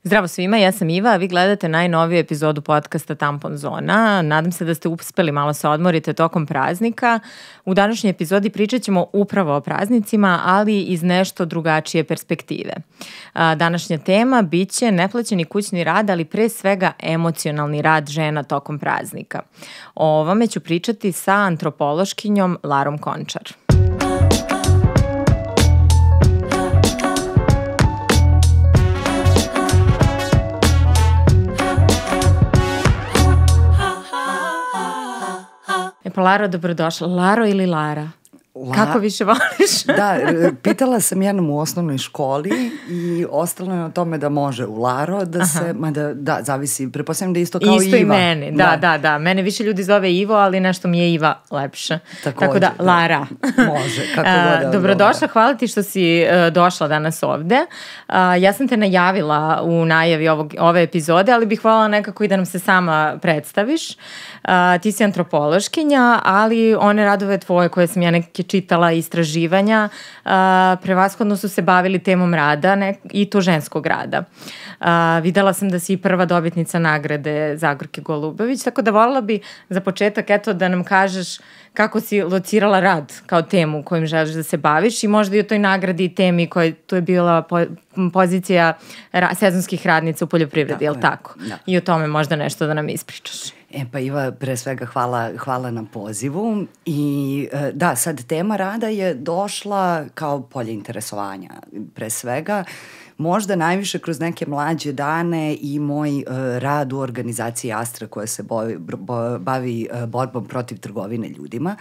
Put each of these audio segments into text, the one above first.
Zdravo svima, ja sam Iva, a vi gledate najnoviju epizodu podcasta Tampon Zona. Nadam se da ste uspeli malo se odmorite tokom praznika. U današnjoj epizodi pričat ćemo upravo o praznicima, ali iz nešto drugačije perspektive. Današnja tema biće neplaćeni kućni rad, ali pre svega emocionalni rad žena tokom praznika. O ovome ću pričati sa antropološkinjom Larom Končar. Pa Laro, dobrodošla. Laro ili Lara? Kako više voliš? Da, pitala sam jednom u osnovnoj školi i ostalo je na tome da može u Laro, da se, da, zavisi, pretpostavljam da isto kao isto Iva. Isto i meni, da. Mene više ljudi zove Ivo, ali nešto mi je Iva lepše. Tako da, Lara. Može, kako god. Dobrodošla, hvala ti što si došla danas ovde. Ja sam te najavila u najavi ove epizode, ali bih voljela nekako i da nam se sama predstaviš. Ti si antropološkinja, ali one radove tvoje koje sam ja neke čitala istraživanja, prevashodno su se bavili temom rada i to ženskog rada. Videla sam da si prva dobitnica nagrade Zagorke Golubović, tako da voljela bi za početak da nam kažeš kako si locirala rad kao temu kojim želiš da se baviš i možda i o toj nagradi i temi tu je bila pozicija sezonskih radnica u poljoprivredi, je li tako? Da. I o tome možda nešto da nam ispričaš. Pa Iva, pre svega hvala na pozivu i da, sad tema rada je došla kao polje interesovanja. Pre svega, možda najviše kroz neke mlađe dane i moj rad u organizaciji Astra koja se bavi borbom protiv trgovine ljudima.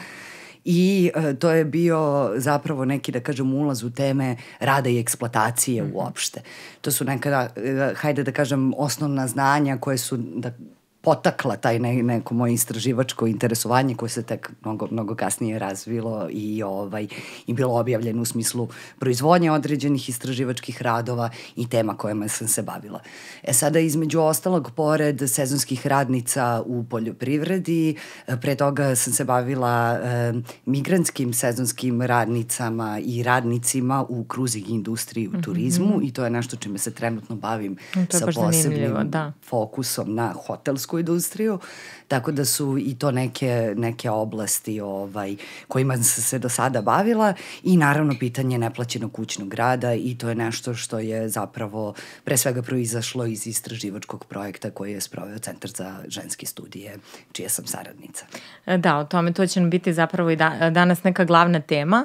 I to je bio zapravo neki, da kažem, ulaz u teme rada i eksploatacije uopšte. To su neka, hajde da kažem, osnovna znanja koje su potakla taj neko moje istraživačko interesovanje koje se tek mnogo kasnije razvilo i bilo objavljeno u smislu proizvodnje određenih istraživačkih radova i tema kojima sam se bavila. Sada između ostalog, pored sezonskih radnica u poljoprivredi, pre toga sam se bavila migrantskim sezonskim radnicama i radnicima u kruzing industriji u turizmu i to je nešto čime se trenutno bavim sa posebnim fokusom na hotelsku industriju, tako da su i to neke oblasti kojima sam se do sada bavila i naravno pitanje neplaćenog kućnog rada i to je nešto što je zapravo pre svega proizašlo iz istraživačkog projekta koji je sproveo Centar za ženske studije, čija sam saradnica. Da, o tome to će nam biti zapravo i danas neka glavna tema,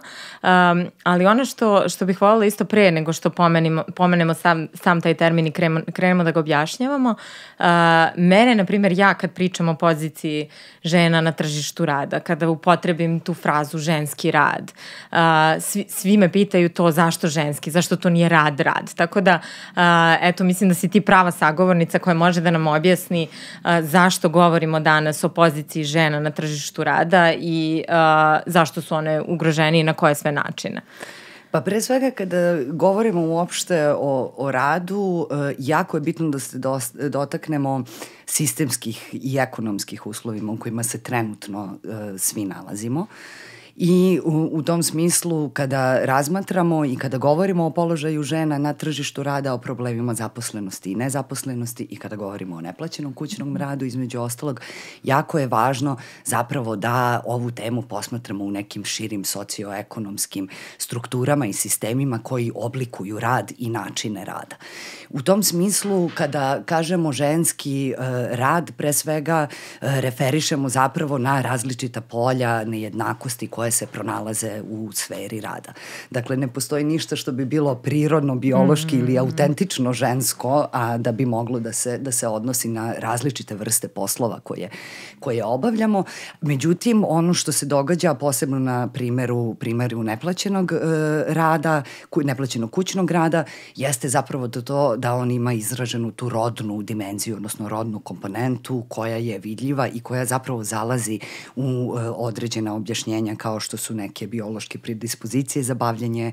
ali ono što bih voljela isto pre nego što pomenemo sam taj termin i krenemo da ga objašnjavamo, mene, na primjer, ja kad pričam o poziciji žena na tržištu rada, kada upotrebim tu frazu ženski rad, svi me pitaju to zašto ženski, zašto to nije rad. Tako da, mislim da si ti prava sagovornica koja može da nam objasni zašto govorimo danas o poziciji žena na tržištu rada i zašto su one ugroženije i na koje sve načine. Pa pre svega kada govorimo uopšte o radu, jako je bitno da se dotaknemo sistemskih i ekonomskih uslovima u kojima se trenutno svi nalazimo. I u tom smislu kada razmatramo i kada govorimo o položaju žena na tržištu rada, o problemima zaposlenosti i nezaposlenosti i kada govorimo o neplaćenom kućnom radu, između ostalog, jako je važno zapravo da ovu temu posmatramo u nekim širim socioekonomskim strukturama i sistemima koji oblikuju rad i načine rada. U tom smislu kada kažemo ženski rad, pre svega referišemo zapravo na različita polja nejednakosti koje se pronalaze u sferi rada. Dakle, ne postoji ništa što bi bilo prirodno, biološki ili autentično žensko, a da bi moglo da se odnosi na različite vrste poslova koje obavljamo. Međutim, ono što se događa, posebno na primeru neplaćenog rada, neplaćenog kućnog rada, jeste zapravo to da on ima izraženu tu rodnu dimenziju, odnosno rodnu komponentu koja je vidljiva i koja zapravo zalazi u određena objašnjenja kao što su neke biološke predispozicije za bavljanje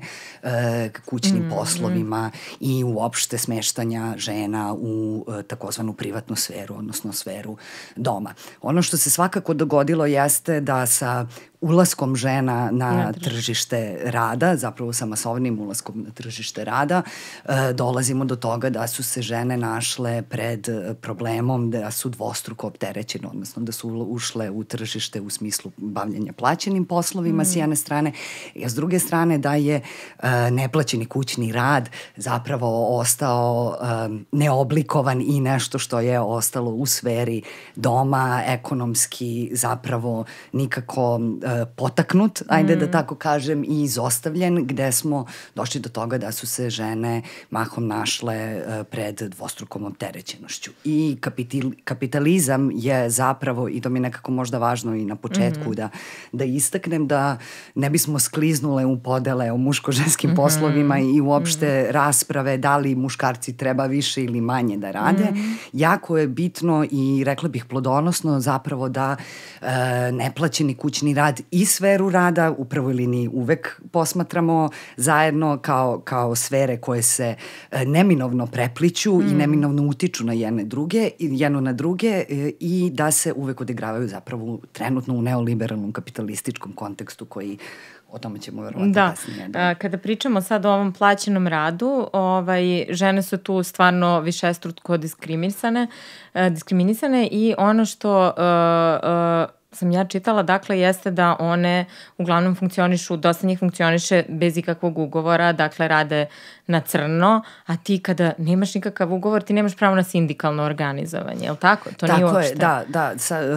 kućnim poslovima i uopšte smeštanja žena u takozvanu privatnu sferu, odnosno sferu doma. Ono što se svakako dogodilo jeste da sa ulaskom žena na tržište rada, zapravo sa masovnim ulaskom na tržište rada, dolazimo do toga da su se žene našle pred problemom da su dvostruko opterećene, odnosno da su ušle u tržište u smislu bavljenja plaćenim poslovima s jedne strane, a s druge strane da je neplaćeni kućni rad zapravo ostao neoblikovan i nešto što je ostalo u sferi doma, ekonomski zapravo nikako potaknut, ajde da tako kažem, i izostavljen, gde smo došli do toga da su se žene mahom našle pred dvostrukom opterećenošću. I kapitalizam je zapravo, i to mi je nekako možda važno i na početku da istaknem, da ne bismo skliznule u podele o muško-ženskim poslovima i uopšte rasprave da li muškarci treba više ili manje da rade. Jako je bitno i rekla bih plodonosno zapravo da neplaćeni kućni rad i sferu rada u prvoj liniji uvek posmatramo zajedno kao sfere koje se neminovno prepliću i neminovno utiču na jedno na druge i da se uvek odigravaju zapravo trenutno u neoliberalnom kapitalističkom kontekstu koji o tome ćemo verovatno kasnije. Da, kada pričamo sad o ovom plaćenom radu, žene su tu stvarno višestruko diskriminisane i ono što sam ja čitala, dakle, jeste da one uglavnom funkcionišu, dosta njih funkcioniše bez ikakvog ugovora, dakle, rade na crno, a ti kada nemaš nikakav ugovor, ti nemaš pravo na sindikalno organizovanje, je li tako? To nije uopšte. Da.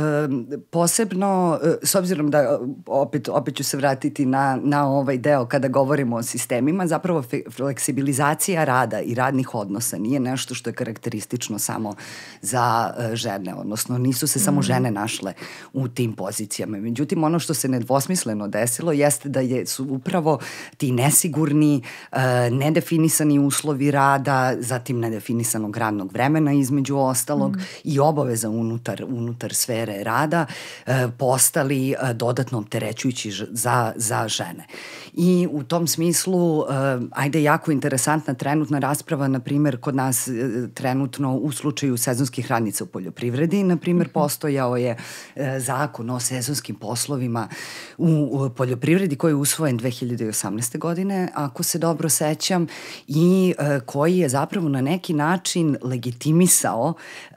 Posebno, s obzirom da opet ću se vratiti na ovaj deo kada govorimo o sistemima, zapravo fleksibilizacija rada i radnih odnosa nije nešto što je karakteristično samo za žene, odnosno nisu se samo žene našle u tim pozicijama. Međutim, ono što se nedvosmisleno desilo jeste da su upravo ti nesigurni, nedefinisani uslovi rada, zatim nedefinisanog radnog vremena između ostalog i obaveza unutar sfere rada postali dodatno opterećujući za žene. I u tom smislu, jako interesantna trenutna rasprava, na primjer, kod nas trenutno u slučaju sezonskih radnica u poljoprivredi, na primjer, postojao je zakon o sezonskim poslovima u poljoprivredi koji je usvojen 2018. godine, ako se dobro sećam, i koji je zapravo na neki način legitimisao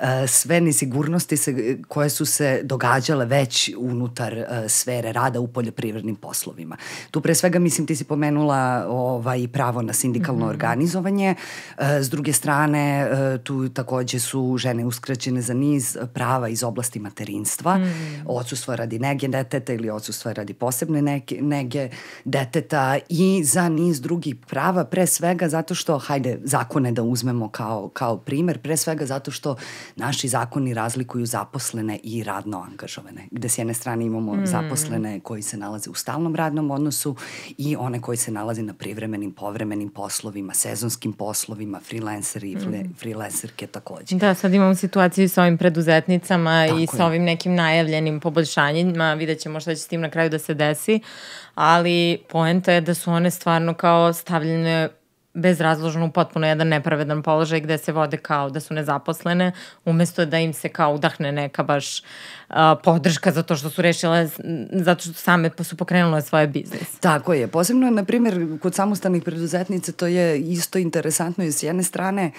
sve nesigurnosti koje su se događale već unutar sfere rada u poljoprivrednim poslovima. Tu pre svega, mislim, ti si pomenula pravo na sindikalno organizovanje. S druge strane, tu takođe su žene uskraćene za niz prava iz oblasti materinstva, odsustva radi nege deteta ili odsustva radi posebne nege deteta i za niz drugih prava, pre svega zato što, zakone da uzmemo kao primer, pre svega zato što naši zakoni razlikuju zaposlene i radno angažovane, gde s jedne strane imamo zaposlene koji se nalaze u stalnom radnom odnosu i one koji se nalaze na privremenim, povremenim poslovima, sezonskim poslovima, freelanceri i freelancerke takođe. Da, sad imamo situaciju sa ovim preduzetnicama i sa ovim nekim najavljenim poboljšanjima, vidjet ćemo šta će s tim na kraju da se desi, ali poenta je da su one stvarno kao stavljene bezrazložno u potpuno jedan nepravedan položaj gde se vode kao da su nezaposlene, umesto da im se kao udahne neka baš podrška zato što su rešile, zato što same su pokrenule svoje biznis. Tako je. Posebno, na primjer, kod samostalnih preduzetnica to je isto interesantno i s jedne strane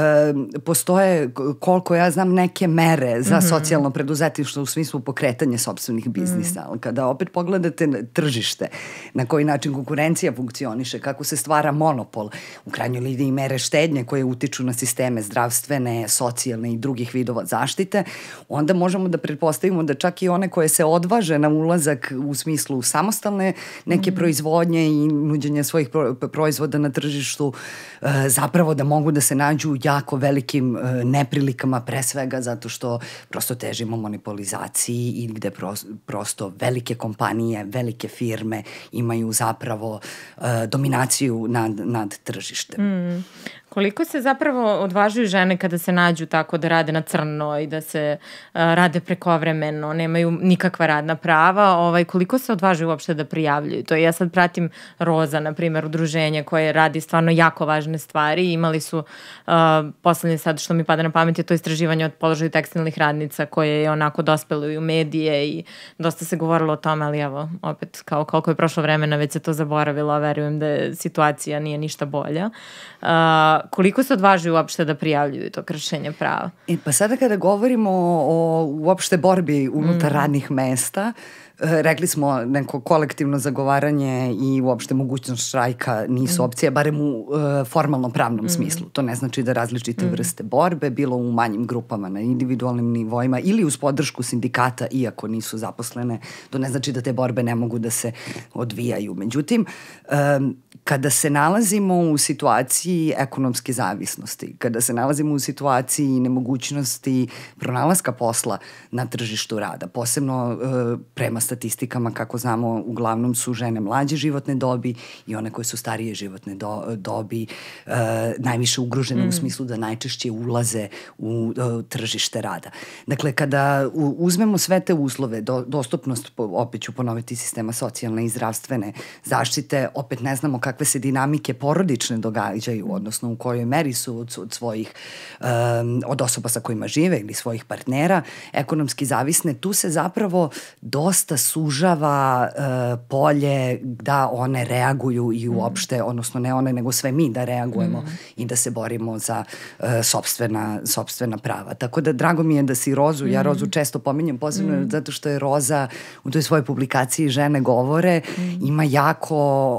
postoje, koliko ja znam, neke mere za socijalno preduzetništvo u smislu pokretanja sopstvenih biznisa. Kada opet pogledate tržište, na koji način konkurencija funkcioniše, kako se stvara monopol, u krajnjoj liniji mere štednje koje utiču na sisteme zdravstvene, socijalne i drugih vidova zaštite, onda možemo da pretpostavimo da čak i one koje se odvaže na ulazak u smislu samostalne neke proizvodnje i nuđenja svojih proizvoda na tržištu, zapravo da mogu da se nađu u jako velikim neprilikama, pre svega zato što prosto težimo monopolizaciji i gde prosto velike kompanije, velike firme imaju zapravo dominaciju nad tržištem. Koliko se zapravo odvažuju žene kada se nađu tako da rade na crno i da se rade prekovremeno, nemaju nikakva radna prava, koliko se odvažuju uopšte da prijavljuju? To ja sad pratim Roza, na primjer, udruženje koje radi stvarno jako važne stvari. Imali su, poslednje sad što mi pada na pamet je to istraživanje od položaju tekstilnih radnica koje je onako dospelo i u medije i dosta se govorilo o tome, ali evo, opet kao koliko je prošlo vremena već se to zaboravilo, a verujem da situacija nije ništa bolja. Koliko se odvažuju uopšte da prijavljuju to kršenje prava? Pa sada kada govorimo o uopšte borbi unutar radnih mesta, rekli smo neko kolektivno zagovaranje i uopšte mogućnost štrajka nisu opcije, barem u formalno pravnom smislu. To ne znači da različite vrste borbe, bilo u manjim grupama na individualnim nivoima ili uz podršku sindikata, iako nisu zaposlene, to ne znači da te borbe ne mogu da se odvijaju. Međutim, kada se nalazimo u situaciji ekonomske zavisnosti, kada se nalazimo u situaciji nemogućnosti pronalaska posla na tržištu rada, posebno prema statistikama, kako znamo, uglavnom su žene mlađe životne dobi i one koje su starije životne dobi najviše ugrožene u smislu da najčešće ulaze u tržište rada. Dakle, kada uzmemo sve te uslove, dostupnost, opet ću ponoviti, sistema socijalne i zdravstvene zaštite, opet ne znamo kakve se dinamike porodične događaju, odnosno u kojoj meri su od svojih, od osoba sa kojima žive ili svojih partnera ekonomski zavisne, tu se zapravo dosta sužava polje da one reaguju i uopšte, odnosno ne one, nego sve mi da reagujemo i da se borimo za sopstvena prava. Tako da drago mi je da si Rozu, ja Rozu često pominjem, posebno zato što je Roza u toj svojoj publikaciji Žene govore, ima jako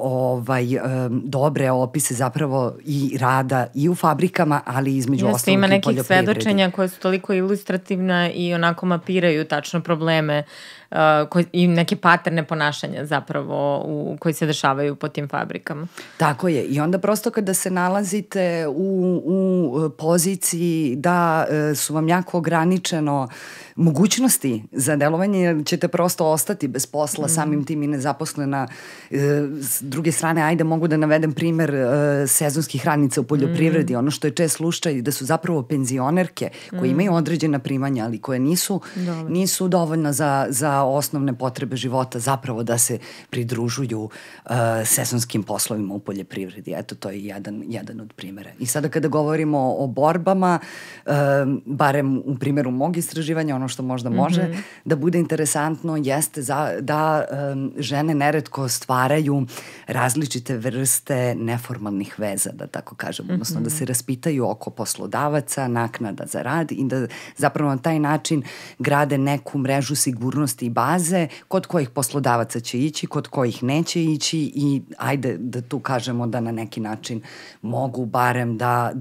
dobre opise zapravo i rada i u fabrikama, ali između ostalog i u poljoprivredi. Ima nekih svedočenja koje su toliko ilustrativna i onako mapiraju tačno probleme i neke paterne ponašanja zapravo koji se dešavaju po tim fabrikama. Tako je. I onda prosto kada se nalazite u poziciji da su vam jako ograničeno mogućnosti za delovanje, jer ćete prosto ostati bez posla, samim tim i nezaposlena. S druge strane, ajde mogu da navedem primer sezonskih radnica u poljoprivredi. Ono što je čest slučaj da su zapravo penzionerke koje imaju određena primanja, ali koje nisu dovoljna za osnovne potrebe života, zapravo da se pridružuju sezonskim poslovima u poljoprivredi. Eto, to je jedan od primjera. I sada kada govorimo o borbama, barem u primjeru mog istraživanja, ono što možda može da bude interesantno jeste da žene neretko stvaraju različite vrste neformalnih veza, da tako kažem, odnosno da se raspitaju oko poslodavaca, naknada za rad i da zapravo na taj način grade neku mrežu sigurnosti i baze kod kojih poslodavaca će ići, kod kojih neće ići i ajde da tu kažemo da na neki način mogu barem da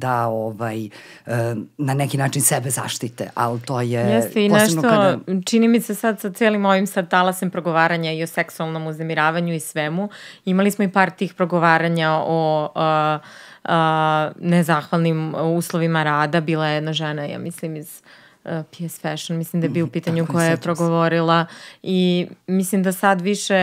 na neki način sebe zaštite, ali to je jeste i nešto, čini mi se sad sa cijelim ovim sad talasem progovaranja i o seksualnom uznemiravanju i svemu, imali smo i par tih progovaranja o nezahvalnim uslovima rada, bila je jedna žena, ja mislim iz PS Fashion, mislim da je bio u pitanju koja je progovorila i mislim da sad više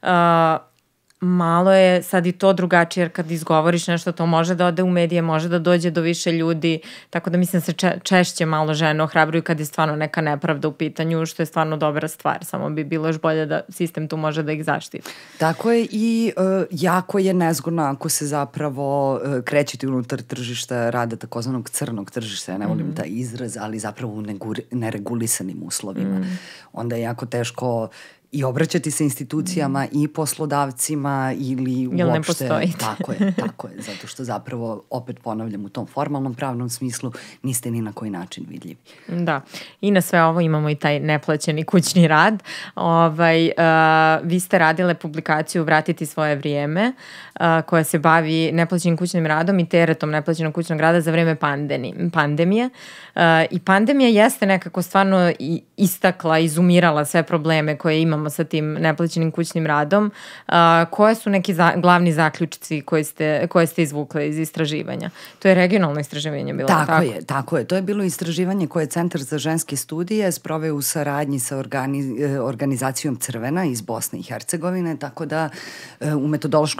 malo je sad i to drugačije, jer kad izgovoriš nešto, to može da ode u medije, može da dođe do više ljudi, tako da mislim se češće malo žene ohrabruju kad je stvarno neka nepravda u pitanju, što je stvarno dobra stvar, samo bi bilo još bolje da sistem tu može da ih zaštiti. Tako je i jako je nezgodno ako se zapravo krećete unutar tržišta rada, takozvanog crnog tržišta, ja ne volim taj izraz, ali zapravo u neregulisanim uslovima. Onda je jako teško i obraćati se institucijama i poslodavcima ili uopšte... Jel ne postoji? Tako je, zato što zapravo, opet ponavljam, u tom formalnom pravnom smislu niste ni na koji način vidljivi. Da, i na sve ovo imamo i taj neplaćeni kućni rad. Vi ste radile publikaciju Vratiti svoje vrijeme, koja se bavi neplaćenim kućnim radom i teretom neplaćenog kućnog rada za vreme pandemije. I pandemija jeste nekako stvarno istakla, izumirala sve probleme koje imamo sa tim neplaćenim kućnim radom. Koje su neki glavni zaključci koje ste izvukle iz istraživanja? To je regionalno istraživanje bilo, tako je. To je bilo istraživanje koje je Centar za ženske studije sproveo u saradnji sa organizacijom Crvena iz Bosne i Hercegovine, tako da u metodološkom smislu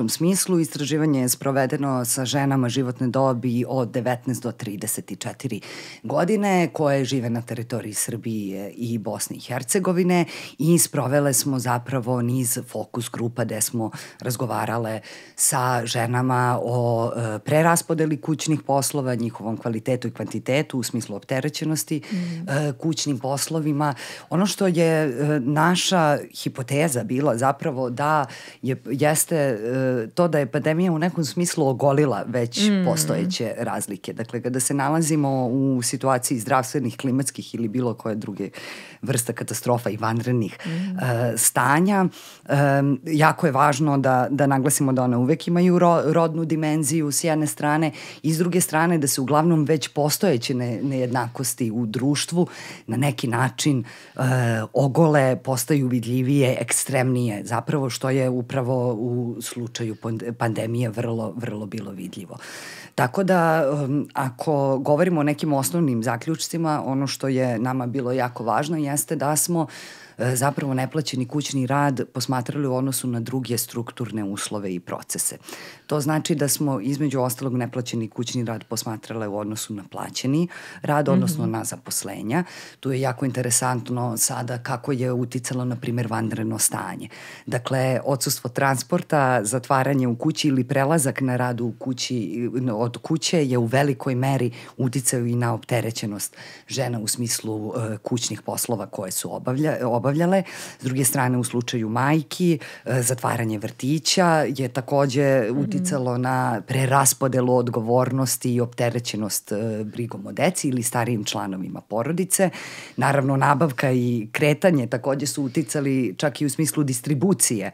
poslu. Istraživanje je sprovedeno sa ženama životne dobi od 19 do 34 godine koje žive na teritoriji Srbije i Bosne i Hercegovine i sprovele smo zapravo niz fokus grupa gde smo razgovarale sa ženama o preraspodeli kućnih poslova, njihovom kvalitetu i kvantitetu u smislu opterećenosti kućnim poslovima. Ono što je naša hipoteza bila zapravo da jeste to da je pandemija u nekom smislu ogolila već postojeće razlike. Dakle, kada se nalazimo u situaciji zdravstvenih, klimatskih ili bilo koje druge vrsta katastrofa i vanrednih stanja, jako je važno da naglasimo da one uvek imaju rodnu dimenziju s jedne strane i s druge strane da se uglavnom već postojeće nejednakosti u društvu na neki način ogole, postaju vidljivije, ekstremnije, zapravo što je upravo u slučaju pandemije vrlo bilo vidljivo. Tako da, ako govorimo o nekim osnovnim zaključcima, ono što je nama bilo jako važno jeste da smo zapravo neplaćeni kućni rad posmatrali u odnosu na druge strukturne uslove i procese. To znači da smo između ostalog neplaćeni kućni rad posmatrali u odnosu na plaćeni rad, odnosno na zaposlenja. Tu je jako interesantno sada kako je uticalo, na primjer, vanredno stanje. Dakle, odsustvo transporta, zatvaranje u kući ili prelazak na rad u kući, od kuće je u velikoj meri uticao i na opterećenost žena u smislu kućnih poslova koje su obavljale. S druge strane, u slučaju majki, zatvaranje vrtića je takođe uticalo na preraspodelu odgovornosti i opterećenost brigom o deci ili starijim članovima porodice. Naravno, nabavka i kretanje takođe su uticali čak i u smislu distribucije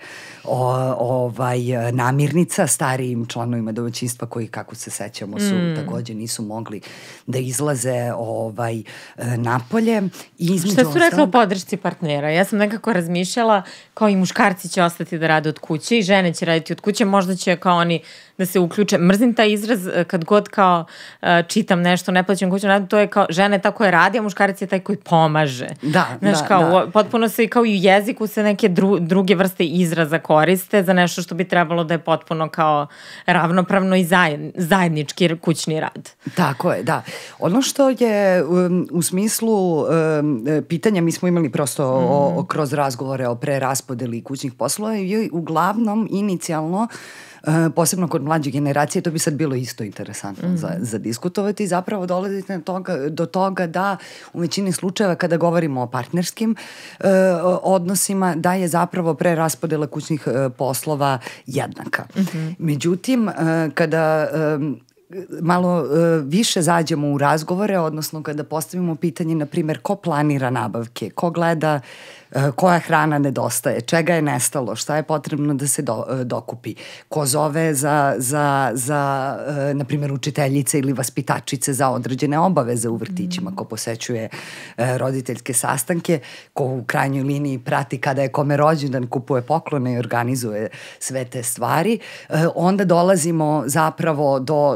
namirnica starijim članovima domaćinstva koji, kako se sećamo, takođe nisu mogli da izlaze napolje. Šta su rekla o podršci partnera? Ja sam nekako razmišljala kao i muškarci će ostati da rade od kuće i žene će raditi od kuće, možda će kao oni da se uključe. Mrzim taj izraz kad god kao čitam nešto, neplaćen kućnom radu, to je kao žena je ta koja radi, a muškarac je taj koji pomaže. Potpuno se kao i u jeziku se neke druge vrste izraza koriste za nešto što bi trebalo da je potpuno kao ravnopravno i zajednički kućni rad. Tako je, da. Ono što je u smislu pitanja, mi smo imali prosto kroz razgovore o preraspodeli kućnih poslova i uglavnom inicijalno posebno kod mlađe generacije, to bi sad bilo isto interesantno za diskutovati. Zapravo dolazite do toga da u većini slučajeva kada govorimo o partnerskim odnosima, da je zapravo preraspodela kućnih poslova jednaka. Međutim, kada malo više zađemo u razgovore, odnosno kada postavimo pitanje, na primjer, ko planira nabavke, ko gleda koja hrana nedostaje, čega je nestalo, šta je potrebno da se dokupi, ko zove za na primjer, učiteljice ili vaspitačice za određene obaveze u vrtićima, ko posećuje roditeljske sastanke, ko u krajnjoj liniji prati kada je kome rođendan, kupuje poklone i organizuje sve te stvari, onda dolazimo zapravo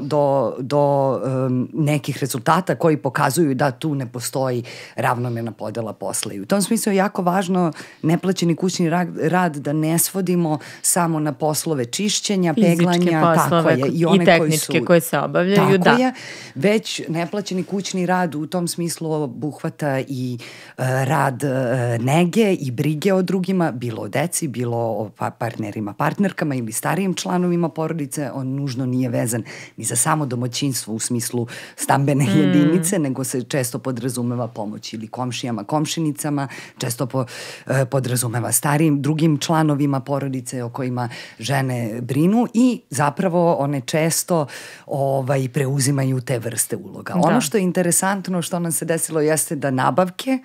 do nekih rezultata koji pokazuju da tu ne postoji ravnomerna podela posla. I u tom smislu je jako važno neplaćeni kućni rad da ne svodimo samo na poslove čišćenja, peglanja, tako je, i one tehničke koje se obavljaju, tako je, već neplaćeni kućni rad u tom smislu obuhvata i rad nege i brige o drugima, bilo o deci, bilo o partnerima, partnerkama ili starijim članovima porodice. On nužno nije vezan ni za samo domaćinstvo u smislu stambene jedinice, nego se često podrazumeva pomoć ili komšijama, komšinicama, često podrazumeva starijim drugim članovima porodice o kojima žene brinu i zapravo one često preuzimaju te vrste uloga. Ono što je interesantno što nam se desilo jeste da nabavke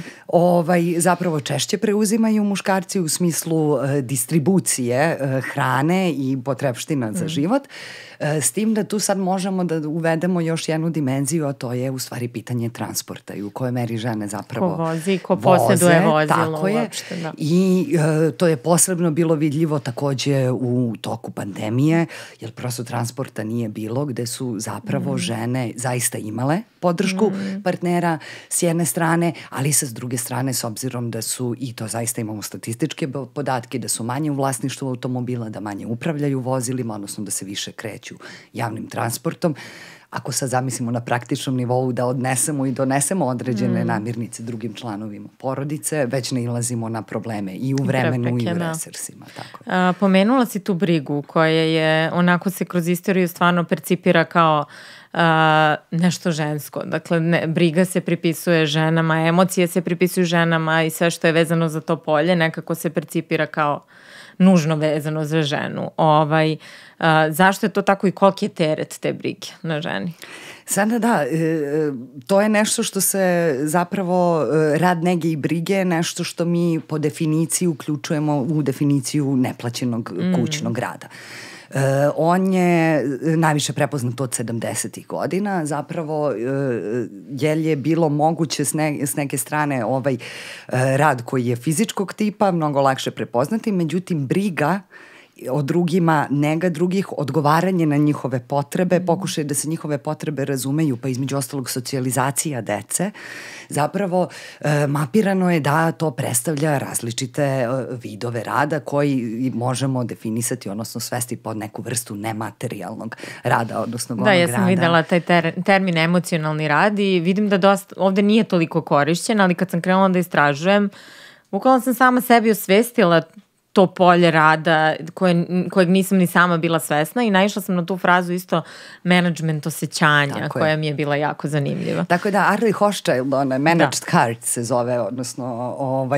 zapravo češće preuzimaju muškarci u smislu distribucije hrane i potrepština za život, S tim da tu sad možemo da uvedemo još jednu dimenziju, a to je u stvari pitanje transporta i u kojoj meri žene zapravo ko vozi, ko posjeduje vozilo. Tako je. Uopšte, da. I to je posebno bilo vidljivo takođe u toku pandemije, jer prosto transporta nije bilo, gde su zapravo žene zaista imale podršku partnera s jedne strane, ali sa druge strane, s obzirom da su, i to zaista imamo statističke podatke, da su manje u vlasništvu automobila, da manje upravljaju vozilima, odnosno da se više kreću javnim transportom. Ako sad zamislimo na praktičnom nivou da odnesemo i donesemo određene namirnice drugim članovima porodice, već nailazimo na probleme i u vremenu i u resursima. Tako. Pomenula si tu brigu koja je, onako se kroz istoriju stvarno percipira kao nešto žensko. Dakle, briga se pripisuje ženama, emocije se pripisuju ženama i sve što je vezano za to polje nekako se percipira kao nužno vezano za ženu. Zašto je to tako i koliki je teret te brige na ženi? Sada da, to je nešto što se zapravo rad nege i brige, nešto što mi po definiciji uključujemo u definiciju neplaćenog kućnog rada. On je najviše prepoznat od 70. godina, zapravo jer je bilo moguće s neke strane rad koji je fizičkog tipa, mnogo lakše prepoznati, međutim briga o drugima, nega drugih, odgovaranje na njihove potrebe, pokušaj da se njihove potrebe razumeju, pa između ostalog socijalizacija dece, zapravo mapirano je da to predstavlja različite vidove rada koji možemo definisati, odnosno svesti pod neku vrstu nematerijalnog rada, odnosno da, ja sam videla taj termin emocionalni rad i vidim da dosta, ovde nije toliko korišćen, ali kad sam krenula da istražujem, bukvalno sam sama sebi osvestila to polje rada kojeg nisam ni sama bila svesna i naišla sam na tu frazu isto management osjećanja koja mi je bila jako zanimljiva. Tako da Arlie Hochschild, Managed Heart se zove, odnosno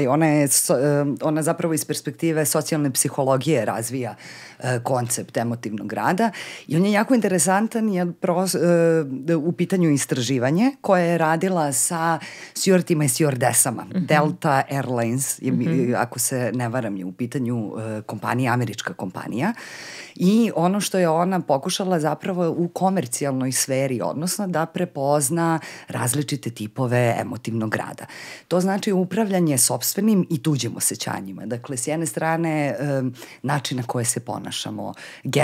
ona zapravo iz perspektive socijalne psihologije razvija koncept emotivnog rada i on je jako interesantan jer u pitanju istraživanje koje je radila sa stewardima i stewardesama. Delta Airlines, ako se ne varam, je u pitanju kompanija, američka kompanija i ono što je ona pokušala zapravo u komercijalnoj sferi, odnosno da prepozna različite tipove emotivnog rada. To znači upravljanje sopstvenim i tuđim osjećanjima. Dakle, s jedne strane način na koje se ponašamo,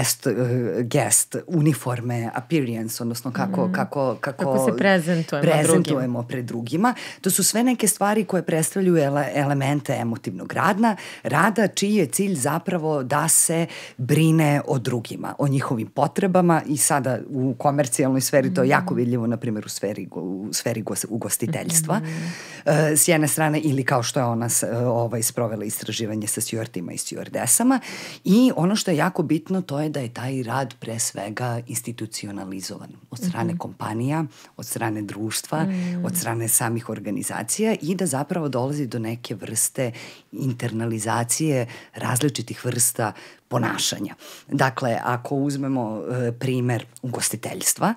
gest, uniforme, appearance, odnosno kako se prezentujemo pred drugima. To su sve neke stvari koje predstavljaju elemente emotivnog rada, čiji je cilj zapravo da se brine o drugima, o njihovim potrebama i sada u komercijalnoj sferi to je jako vidljivo, na primjer u sferi ugostiteljstva. S jedne strane ili kao što je ona sprovela istraživanje sa stewardima i stewardesama i ono što je jako bitno to je da je taj rad pre svega institucionalizovan od strane kompanija, od strane društva, od strane samih organizacija i da zapravo dolazi do neke vrste internalizacije različitih vrsta ponašanja. Dakle, ako uzmemo primer ugostiteljstva,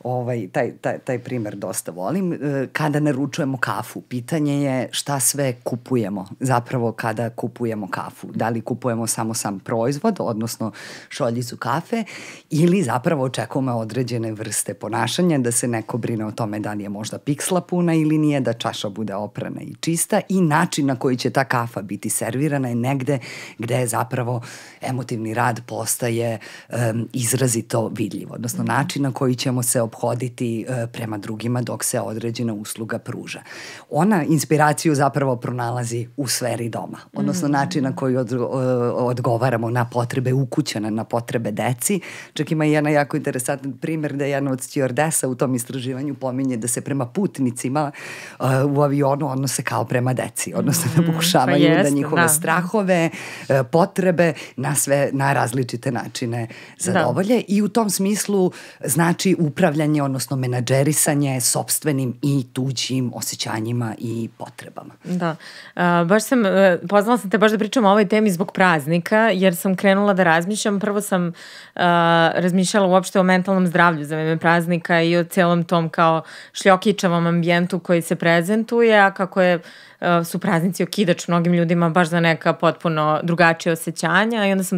taj primer dosta volim, kada naručujemo kafu, pitanje je šta sve kupujemo zapravo kada kupujemo kafu. Da li kupujemo samo sam proizvod, odnosno šoljicu kafe, ili zapravo očekujemo određene vrste ponašanja, da se neko brine o tome da li je možda piksla puna ili nije, da čaša bude oprana i čista i način na koji će ta kafa biti servirana je negde gde je zapravo emotivni rad postaje izrazito vidljiv, odnosno način na koji ćemo se ophoditi prema drugima dok se određena usluga pruža. Ona inspiraciju zapravo pronalazi u sferi doma, odnosno način na koji odgovaramo na potrebe ukućana, na potrebe deci. Čak ima jedan jako interesantan primer da jedna od stewardesa u tom istraživanju pominje da se prema putnicima u avionu odnose kao prema deci, odnosno da pokušavaju da njihove strahove, potrebe na različite načine zadovolje i u tom smislu znači upravljanje, odnosno menadžerisanje sopstvenim i tuđim osjećanjima i potrebama. Da. Poznala sam te baš da pričam o ovoj temi zbog praznika, jer sam krenula da razmišljam. Prvo sam razmišljala uopšte o mentalnom zdravlju za vreme praznika i o celom tom kao šljokičavom ambijentu koji se prezentuje, a kako su praznici okidač mnogim ljudima baš za neka potpuno drugačija osjećanja i onda sam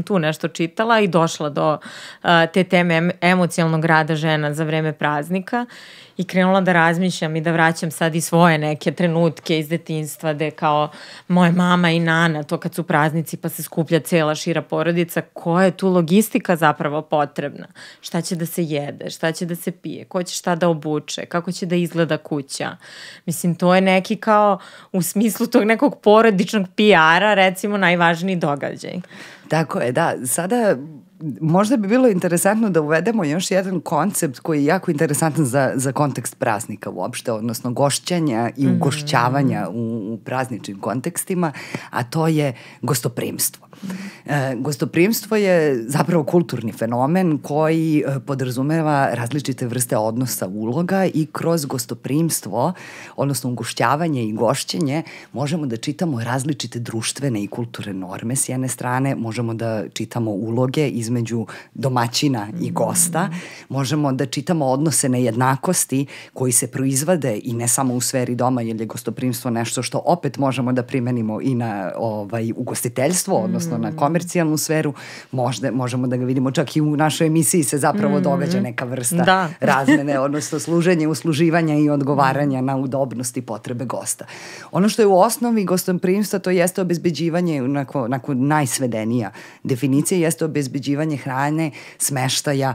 sam tu nešto čitala i došla do te teme emocionalnog rada žena za vreme praznika i krenula da razmišljam i da vraćam sad i svoje neke trenutke iz detinjstva gde kao moja mama i nana, to kad su praznici pa se skuplja cela šira porodica, koja je tu logistika zapravo potrebna, šta će da se jede, šta će da se pije, ko će šta da obuče, kako će da izgleda kuća. Mislim, to je neki kao u smislu tog nekog porodičnog PR-a recimo najvažniji događaj. Tako je, da. Sada možda bi bilo interesantno da uvedemo još jedan koncept koji je jako interesantan za kontekst praznika uopšte, odnosno gošćanja i ugošćavanja u prazničnim kontekstima, a to je gostoprimstvo. Gostoprimstvo je zapravo kulturni fenomen koji podrazumeva različite vrste odnosa uloga i kroz gostoprimstvo, odnosno ugošćavanje i gošćenje, možemo da čitamo različite društvene i kulturne norme s jedne strane, možemo da čitamo uloge između domaćina i gosta, možemo da čitamo odnose nejednakosti koji se proizvode i ne samo u sferi doma, jer je gostoprimstvo nešto što opet možemo da primenimo i na ugostiteljstvo, odnosno na komercijalnu sferu, možemo da ga vidimo čak i u našoj emisiji se zapravo događa neka vrsta razmene, odnosno služenja, usluživanja i odgovaranja na udobnost i potrebe gosta. Ono što je u osnovi gostoprimstva, to jeste obezbeđivanje, onako najsvedenija definicija, jeste obezbeđivanje hrane, smeštaja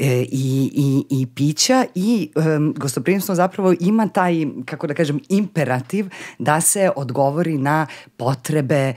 i pića i gostoprimstvo zapravo ima taj, kako da kažem, imperativ da se odgovori na potrebe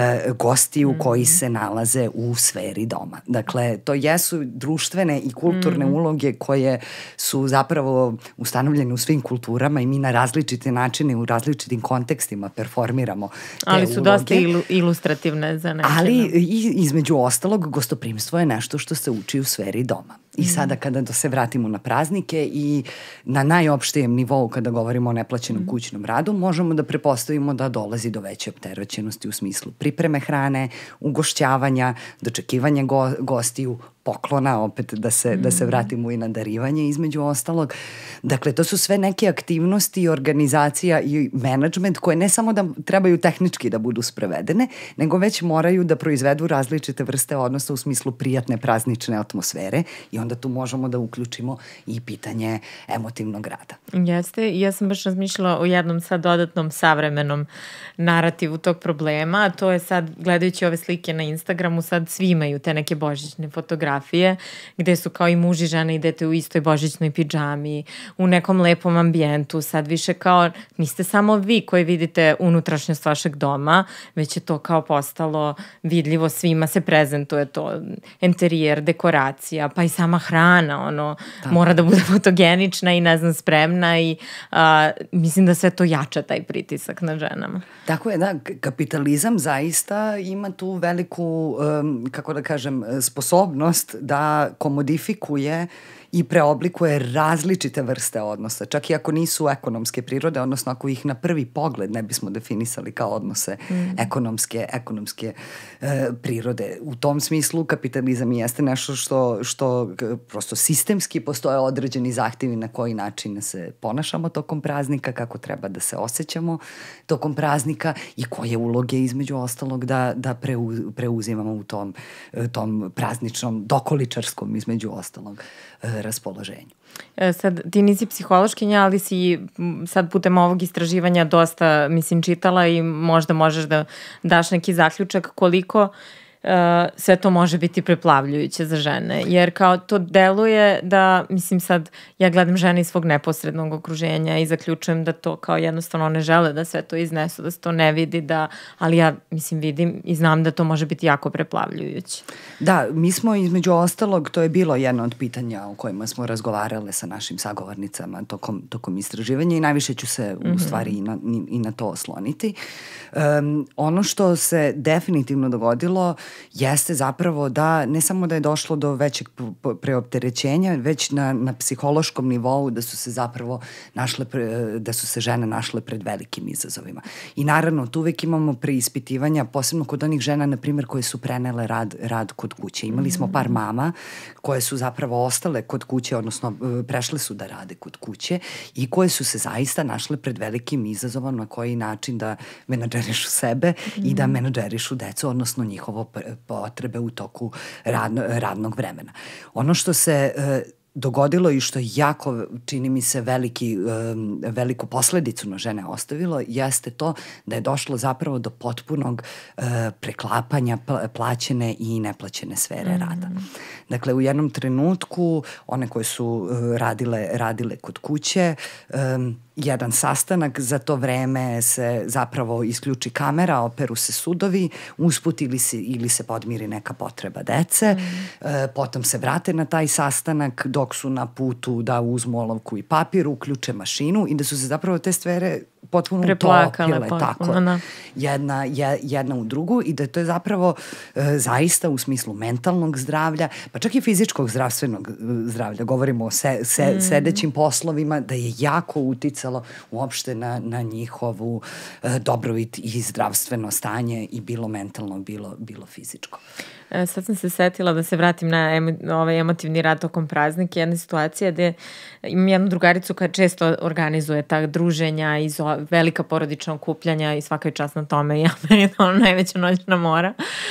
gostiju koji se nalaze u sferi doma. Dakle, to jesu društvene i kulturne uloge koje su zapravo ustanovljene u svim kulturama i mi na različite načine u različitim kontekstima performiramo te uloge. Ali su dosta ilustrativne za neke. Ali između ostalog, gostoprimstvo je nešto što se uči u sferi doma. I sada kada se vratimo na praznike i na najopštijem nivou kada govorimo o neplaćenom kućnom radu, možemo da prepostavimo da dolazi do veće opterećenosti u smislu pripreme hrane, ugošćavanja, dočekivanja gostiju, poklona, opet da se vratimo i na darivanje između ostalog. Dakle, to su sve neke aktivnosti, organizacija i menadžment koje ne samo da trebaju tehnički da budu sprovedene, nego već moraju da proizvedu različite vrste odnosa u smislu prijatne praznične atmosfere i onda tu možemo da uključimo i pitanje emotivnog rada. Jeste, ja sam baš razmišljala o jednom sad dodatnom savremenom narativu tog problema, a to je sad, gledajući ove slike na Instagramu, sad svi imaju te neke božićne fotografije gde su kao i muž i žena idete u istoj božićnoj pidžami, u nekom lepom ambijentu, sad više kao niste samo vi koji vidite unutrašnjost vašeg doma, već je to kao postalo vidljivo, svima se prezentuje to, enterijer, dekoracija, pa i sama hrana, mora da bude fotogenična i ne znam, spremna i mislim da sve to jača taj pritisak na ženama. Tako je, da, kapitalizam zaista ima tu veliku, kako da kažem, sposobnost da komodifikuje i preoblikuje različite vrste odnosa, čak i ako nisu ekonomske prirode, odnosno ako ih na prvi pogled ne bismo definisali kao odnose ekonomske prirode. U tom smislu kapitalizam jeste nešto što prosto sistemski postoje određeni zahtevi na koji način se ponašamo tokom praznika, kako treba da se osjećamo tokom praznika i koje uloge između ostalog da preuzimamo u tom prazničnom, dokoličarskom između ostalog raspoloženju. Sad, ti nisi psihološkinja, ali si sad putem ovog istraživanja dosta, mislim, čitala i možda možeš da daš neki zaključak koliko sve to može biti preplavljujuće za žene, jer kao to deluje da, mislim sad, ja gledam žene iz svog neposrednog okruženja i zaključujem da to kao jednostavno ne žele da sve to iznesu, da se to ne vidi, ali ja, mislim, vidim i znam da to može biti jako preplavljujuće. Da, mi smo između ostalog, to je bilo jedno od pitanja o kojima smo razgovarale sa našim sagovornicama tokom istraživanja i najviše ću se u stvari i na to osloniti. Ono što se definitivno dogodilo jeste zapravo da ne samo da je došlo do većeg preopterećenja, već na psihološkom nivou da su se zapravo da su se žene našle pred velikim izazovima. I naravno, tu uvek imamo preispitivanja, posebno kod onih žena, na primjer, koje su prenele rad kod kuće. Imali smo par mama koje su zapravo ostale kod kuće, odnosno prešle su da rade kod kuće i koje su se zaista našle pred velikim izazovom na koji način da menadžerišu sebe i da menadžerišu decu, odnosno njihovo potrebe u toku radnog vremena. Ono što se dogodilo i što je jako, čini mi se, veliku posledicu na žene ostavilo, jeste to da je došlo zapravo do potpunog preklapanja plaćene i neplaćene sfere rada. Dakle, u jednom trenutku, one koje su radile kod kuće, jedan sastanak, za to vreme se zapravo isključi kamera, operu se sudovi, usput ili se podmiri neka potreba dece, potom se vrate na taj sastanak dok su na putu da uzmu olovku i papir, uključe mašinu i da su se zapravo te sfere potpuno utopile, tako, jedna u drugu i da to je zapravo zaista u smislu mentalnog zdravlja, pa čak i fizičkog zdravstvenog zdravlja, govorimo o sedećim poslovima, da je jako uticalo uopšte na njihovu dobrobit i zdravstveno stanje i bilo mentalno, bilo fizičko. Sad sam se setila da se vratim na ovaj emotivni rad tokom praznika. Jedna situacija gde imam jednu drugaricu koja često organizuje ta druženja i velika porodična okupljanja i svaka je čast na tome. Ja meni je to najveća noćna mora.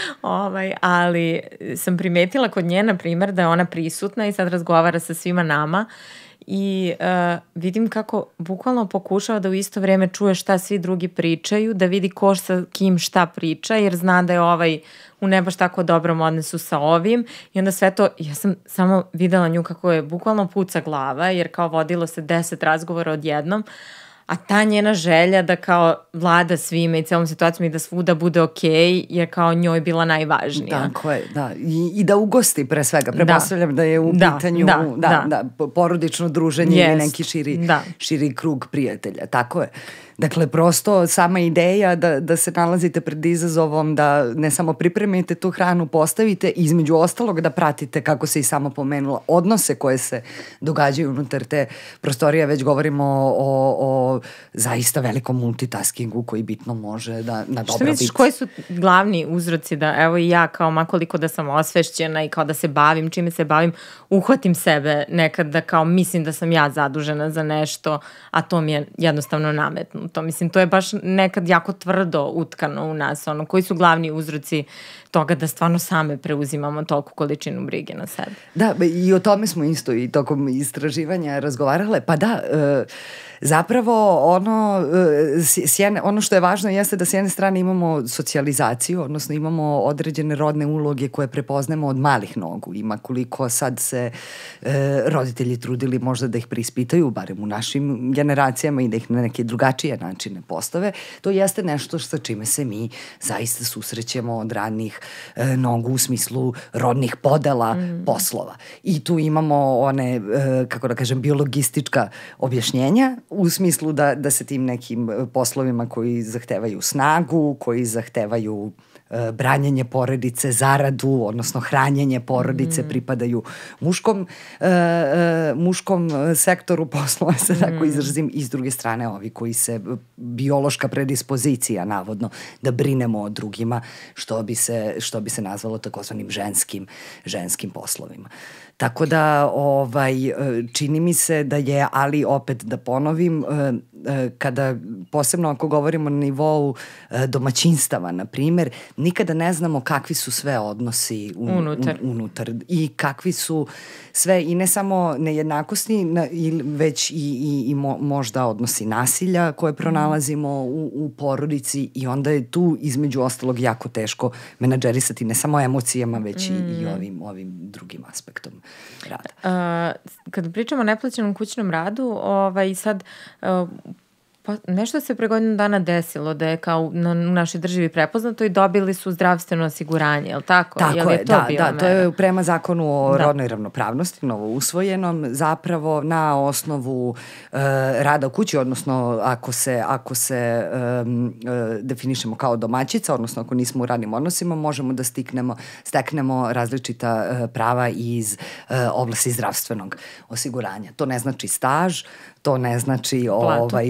Ali sam primetila kod nje, na primer, da je ona prisutna i sad razgovara sa svima nama i vidim kako bukvalno pokušava da u isto vreme čuje šta svi drugi pričaju, da vidi ko sa kim šta priča, jer zna da je ovaj u ne baš tako dobrom odnosu sa ovim i onda sve to, ja sam samo videla nju kako je bukvalno puca glava, jer kao vodilo se 10 razgovora odjednom, a ta njena želja da kao vlada svime i celom situacijom i da svuda bude okej, je kao njoj bila najvažnija. Tako je, da. I da ugosti pre svega. Prepostavljam da je u pitanju porodično druženje ili neki širi krug prijatelja. Tako je. Dakle, prosto sama ideja da se nalazite pred izazovom, da ne samo pripremite tu hranu, postavite, između ostalog da pratite, kako se i sama pomenula, odnose koje se događaju unutar te prostorije, već govorimo o zaista velikom multitaskingu koji bitno može da na dobrobit. Što misliš, koji su glavni uzroci da, evo i ja kao makoliko da sam osvešćena i kao da se bavim, čime se bavim, uhvatim sebe nekad da kao mislim da sam ja zadužena za nešto, a to mi je jednostavno nametnuto. Mislim, to je baš nekad jako tvrdo utkano u nas. Koji su glavni uzroci toga da stvarno same preuzimamo toliku količinu brige na sebe? Da, i o tome smo isto i tokom istraživanja razgovarale. Pa da, zapravo ono što je važno jeste da s jedne strane imamo socijalizaciju, odnosno imamo određene rodne uloge koje prepoznamo od malih nogu. Ima koliko sad se roditelji trudili možda da ih preispitaju, barem u našim generacijama, i da ih na neke drugačije načine postave. To jeste nešto sa čime se mi zaista susrećemo od ranih nogu u smislu rodnih podela poslova. I tu imamo one, kako da kažem, biologistička objašnjenja u smislu da se tim nekim poslovima koji zahtevaju snagu, koji zahtevaju branjenje porodice, zaradu, odnosno hranjenje porodice pripadaju muškom sektoru poslova, se tako izrazim, i s druge strane ovi koji se biološka predispozicija navodno da brinemo o drugima, što bi se nazvalo takozvanim ženskim poslovima. Tako da čini mi se da je, ali opet da ponovim, kada posebno ako govorimo na nivou domaćinstava, na primjer, nikada ne znamo kakvi su sve odnosi unutar i kakvi su sve, i ne samo nejednakosti, već i možda odnosi nasilja koje pronalazimo u porodici, i onda je tu između ostalog jako teško menadžerisati ne samo emocijama, već i ovim drugim aspektom rada. Kada pričamo o neplaćenom kućnom radu, sad nešto se pre godinu dana desilo da je kao u našoj državi prepoznato i dobili su zdravstveno osiguranje, je li tako? Tako je, da, to je prema zakonu o rodnoj ravnopravnosti, novo usvojenom, zapravo na osnovu rada u kući, odnosno ako se definišemo kao domaćica, odnosno ako nismo u radnim odnosima, možemo da steknemo različita prava iz oblasti zdravstvenog osiguranja. To ne znači staž, to ne znači plata,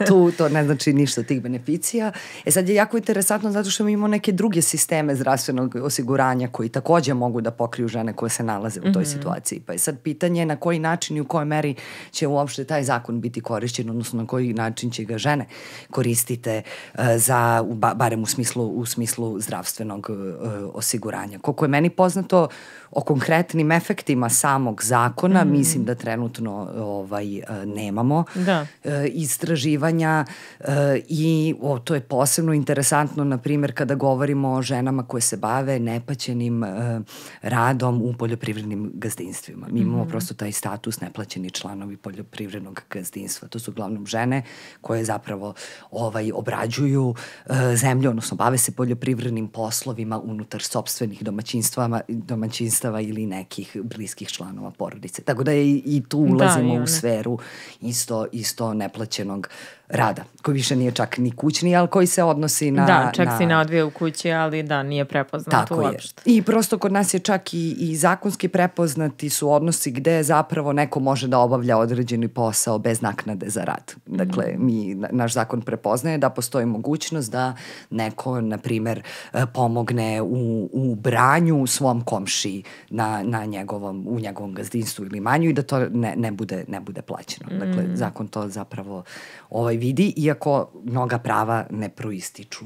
to ne znači ništa od tih beneficija. Sad je jako interesantno zato što mi imamo neke druge sisteme zdravstvenog osiguranja koji takođe mogu da pokriju žene koje se nalaze u toj situaciji. Pa je sad pitanje na koji način i u kojoj meri će uopšte taj zakon biti korišćen, odnosno na koji način će ga žene koristite za, barem u smislu zdravstvenog osiguranja. Koliko je meni poznato o konkretnim efektima samog zakona, mislim da trenutno nemamo istraživanja i to je posebno interesantno, na primjer, kada govorimo o ženama koje se bave neplaćenim radom u poljoprivrednim gazdinstvima. Mi imamo prosto taj status neplaćeni članovi poljoprivrednog gazdinstva. To su uglavnom žene koje zapravo obrađuju zemlju, odnosno bave se poljoprivrednim poslovima unutar sopstvenih domaćinstava ili nekih bliskih članova porodice. Tako da i tu ulazimo u sferu isto neplaćenog rada, koji više nije čak ni kućni, ali koji se odnosi na... Da, čak se ne odvija u kući, ali nije prepoznat uopšte. I prosto kod nas je čak i zakonski prepoznati su odnosi gde zapravo neko može da obavlja određeni posao bez naknade za rad. Dakle, naš zakon prepoznaje da postoji mogućnost da neko, na primer, pomogne u branju svom komšiji u njegovom gazdinstvu ili manju i da to ne bude plaćeno. Dakle, zakon to zapravo vidi, iako mnoga prava ne proističu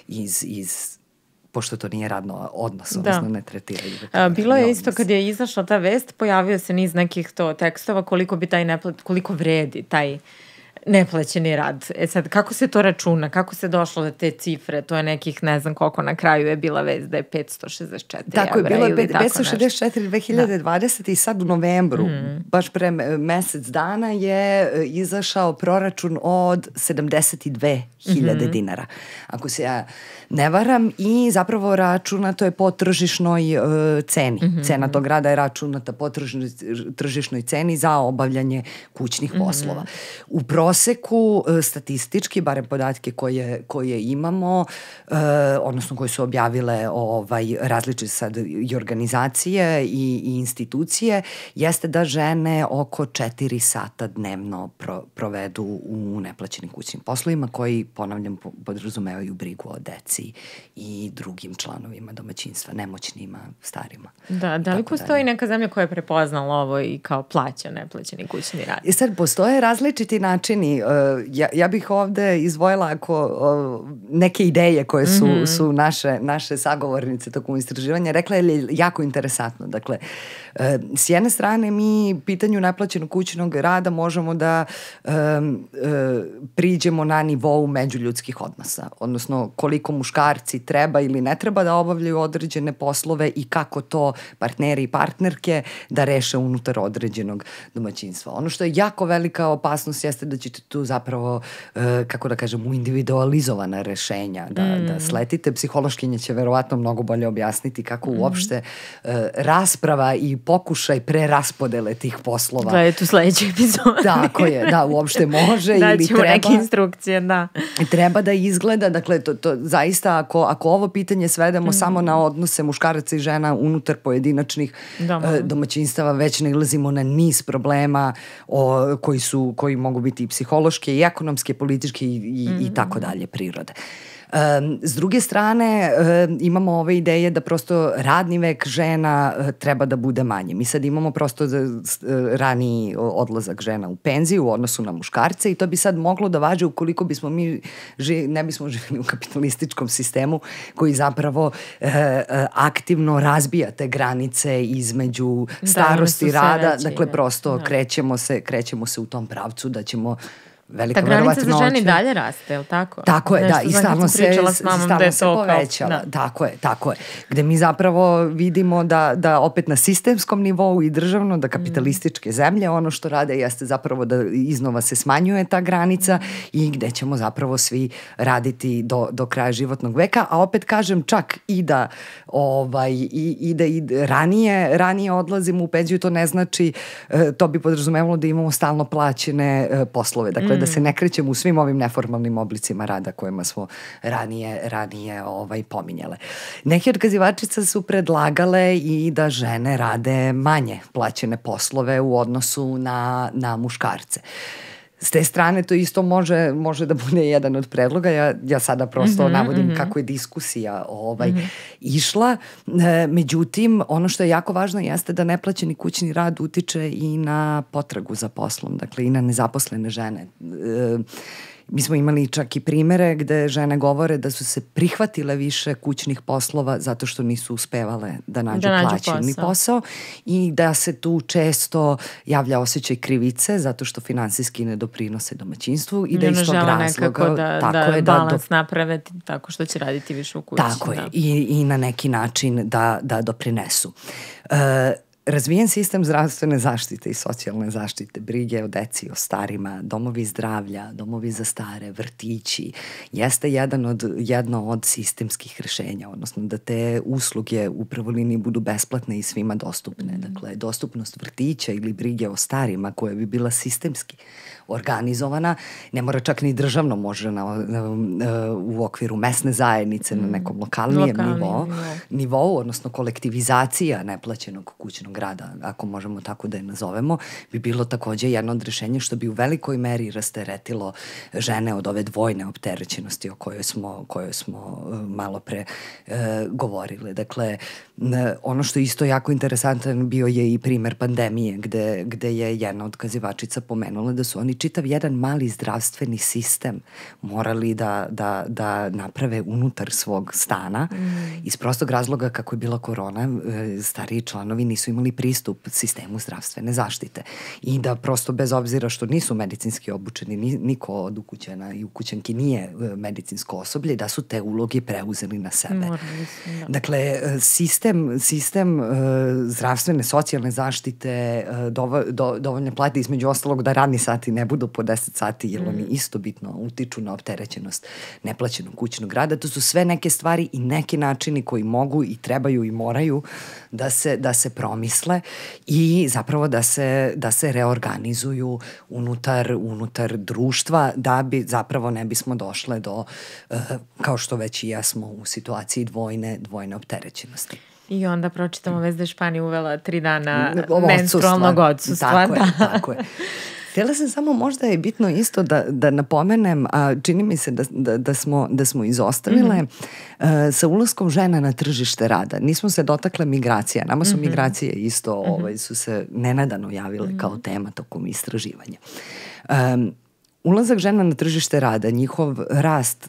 pošto to nije radno odnos, odnosno ne tretiraju. Bilo je isto kad je izašla ta vest, pojavio se niz nekih tekstova koliko vredi taj neplaćeni rad. Sad, kako se to računa? Kako se došlo do te cifre? To je nekih, ne znam koliko na kraju je bila vest da je 564 evra. Tako je, bilo je 564 2020 i sad u novembru, baš pre mesec dana je izašao proračun od 72.000 dinara. Ako se ja ne varam, i zapravo računato je po tržišnoj ceni. Cena tog rada je računata po tržišnoj ceni za obavljanje kućnih poslova. U proseku, statistički, barem podatke koje imamo, odnosno koje su objavile različite sad i organizacije i institucije, jeste da žene oko 4 sata dnevno provedu u neplaćenim kućnim poslovima koji, ponavljam, podrazumevaju brigu o deci i drugim članovima domaćinstva, nemoćnima, starima. Da li postoji neka zemlja koja je prepoznala ovo i kao plaća neplaćeni kućni rad? I sad postoje različiti načini. Ja bih ovde izdvojila neke ideje koje su naše sagovornice tokom istraživanja rekla, je jako interesantno. Dakle, s jedne strane mi pitanju neplaćenog kućnog rada možemo da priđemo na nivou međuljudskih odnosa, odnosno koliko muškarci treba ili ne treba da obavljaju određene poslove i kako to partneri i partnerke da reše unutar određenog domaćinstva. Ono što je jako velika opasnost jeste da ćete tu zapravo, kako da kažem, u individualizovana rešenja da sletite. Psihološkinja će verovatno mnogo bolje objasniti kako uopšte rasprava i pokušaj preraspodele tih poslova. Gledajte u sledećoj epizodi. Tako je, da, uopšte može ili treba. Daćemo neke instrukcije, da. Treba da izgleda, dakle, to zaista, ako ovo pitanje svedemo samo na odnose muškaraca i žena unutar pojedinačnih domaćinstava, već nailazimo na niz problema koji mogu biti i psihološke i ekonomske, političke i tako dalje prirode. S druge strane, imamo ove ideje da prosto radni vek žena treba da bude manje. Mi sad imamo prosto raniji odlazak žena u penziju u odnosu na muškarce i to bi sad moglo da važi ukoliko bismo ne bismo živjeli u kapitalističkom sistemu koji zapravo aktivno razbija te granice između starosti i rada. Dakle, prosto krećemo se u tom pravcu da ćemo ta granica za žene i dalje raste, je li tako? Tako je, da, i stalno se povećala. Tako je. Gde mi zapravo vidimo da opet na sistemskom nivou i državno, da kapitalističke zemlje, ono što rade jeste zapravo da iznova se smanjuje ta granica i gde ćemo zapravo svi raditi do kraja životnog veka, a opet kažem čak i da ranije odlazimo u penziju, to ne znači, to bi podrazumevalo da imamo stalno plaćene poslove, dakle da se ne krećemo u svim ovim neformalnim oblicima rada kojima smo ranije pominjale. Neki otkazivačica su predlagale i da žene rade manje plaćene poslove u odnosu na muškarce. S te strane to isto može da bude jedan od predloga. Ja sada prosto navodim kako je diskusija išla. Međutim, ono što je jako važno jeste da neplaćeni kućni rad utiče i na potragu za poslom, dakle i na nezaposlene žene. Mi smo imali čak i primere gde žene govore da su se prihvatile više kućnih poslova zato što nisu uspevale da nađu plaćeni posao i da se tu često javlja osjećaj krivice zato što finansijski ne doprinose domaćinstvu i da iz tog razloga... nekako da balans naprave tako što će raditi više u kući. Tako je, i na neki način da doprinesu. Razvijen sistem zdravstvene zaštite i socijalne zaštite, brige o deci, o starima, domovi zdravlja, domovi za stare, vrtići, jeste jedno od sistemskih rešenja, odnosno da te usluge u prvoj liniji budu besplatne i svima dostupne. Dakle, dostupnost vrtića ili brige o starima koja bi bila sistemski organizovana, ne mora čak ni državno, može u okviru mesne zajednice na nekom lokalnijem nivou, odnosno kolektivizacija neplaćenog kućnog rada, ako možemo tako da je nazovemo, bi bilo takođe jedno od rešenja što bi u velikoj meri rasteretilo žene od ove dvojne opterećenosti o kojoj smo malo pre govorili. Dakle, ono što je isto jako interesantan bio je i primer pandemije gde je jedna od kazivačica pomenula da su oni čitav jedan mali zdravstveni sistem morali da naprave unutar svog stana iz prostog razloga kako je bila korona, stariji članovi nisu imali pristup sistemu zdravstvene zaštite i da prosto bez obzira što nisu medicinski obučeni, niko od ukućena i ukućanki nije medicinsko osoblje, da su te uloge preuzeli na sebe. Dakle, sistem zdravstvene, socijalne zaštite dovoljno plati između ostalog da radni sati ne budu po 10 sati, jer oni isto bitno utiču na opterećenost neplaćenog kućnog rada. To su sve neke stvari i neki načini koji mogu i trebaju i moraju da se promisle i zapravo da se reorganizuju unutar društva da bi zapravo ne bismo došle do, kao što već i jesmo, u situaciji dvojne opterećenosti. I onda pročitamo već da je Španija uvela 3 dana menstrualnog odsustva. Tako je. Htjela sam samo, možda je bitno isto da napomenem, a čini mi se da smo izostavile sa ulaskom žena na tržište rada. Nismo se dotakle migracija. Nama su migracije isto su se nenadano javile kao tema tokom istraživanja. Ulazak žena na tržište rada, njihov rast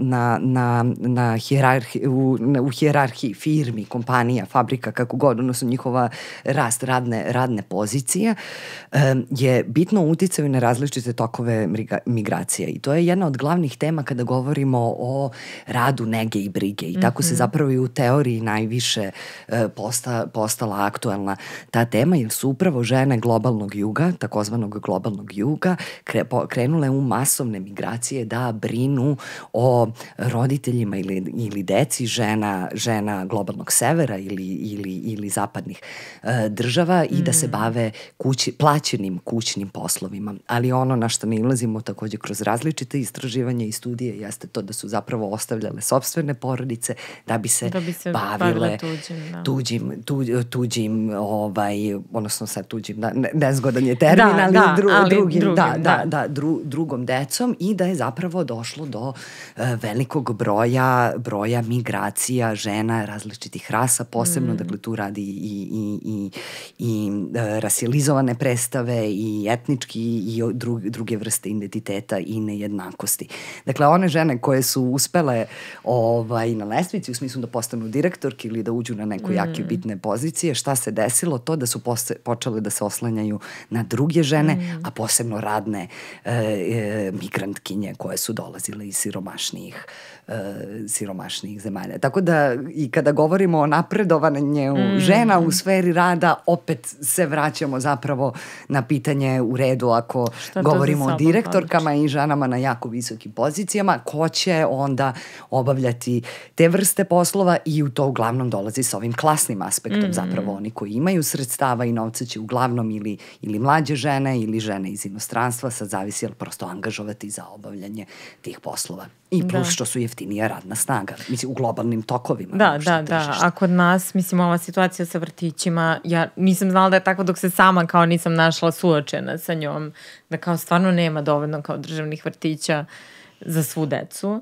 u hijerarhiji firmi, kompanija, fabrika, kako god, odnosno njihova rast radne pozicije je bitno uticaju na različite tokove migracija i to je jedna od glavnih tema kada govorimo o radu nege i brige i tako se zapravo i u teoriji najviše postala aktuelna ta tema, jer su upravo žene globalnog juga, takozvanog globalnog juga, krenule u masovne migracije da brinu o roditeljima ili deci žena globalnog severa ili zapadnih država i da se bave plaćenim kućnim poslovima. Ali ono na što ne ilazimo takođe kroz različite istraživanja i studije jeste to da su zapravo ostavljale sopstvene porodice da bi se bavile tuđim, odnosno sad tuđim, nezgodan je termin, drugom decom i da je zapravo došlo do velikog broja migracija žena različitih rasa, posebno, dakle tu radi i rasijalizovane predstave i etnički i druge vrste identiteta i nejednakosti. Dakle, one žene koje su uspele na lestvici u smislu da postanu direktorke ili da uđu na neku jake bitne pozicije, šta se desilo? To da su počele da se oslanjaju na druge žene, a posebno radne migrantkinje koje su dolazile iz siromašnijih zemalja. Tako da i kada govorimo o napredovanju žena u sferi rada, opet se vraćamo zapravo na pitanje u redu ako govorimo o direktorkama i ženama na jako visokim pozicijama, ko će onda obavljati te vrste poslova i u to uglavnom dolazi sa ovim klasnim aspektom. Zapravo oni koji imaju sredstava i novca će uglavnom ili mlađe žene ili žene iz inostranstva, sad zavisi, ali prosto angažovati za obavljanje tih poslova. I plus što su jeftinija radna snaga, mislim, u globalnim tokovima. Da. A kod nas, mislim, ova situacija sa vrtićima, ja nisam znala da je tako dok se sama kao nisam našla suočena sa njom, da kao stvarno nema dovoljno kao državnih vrtića za svu decu.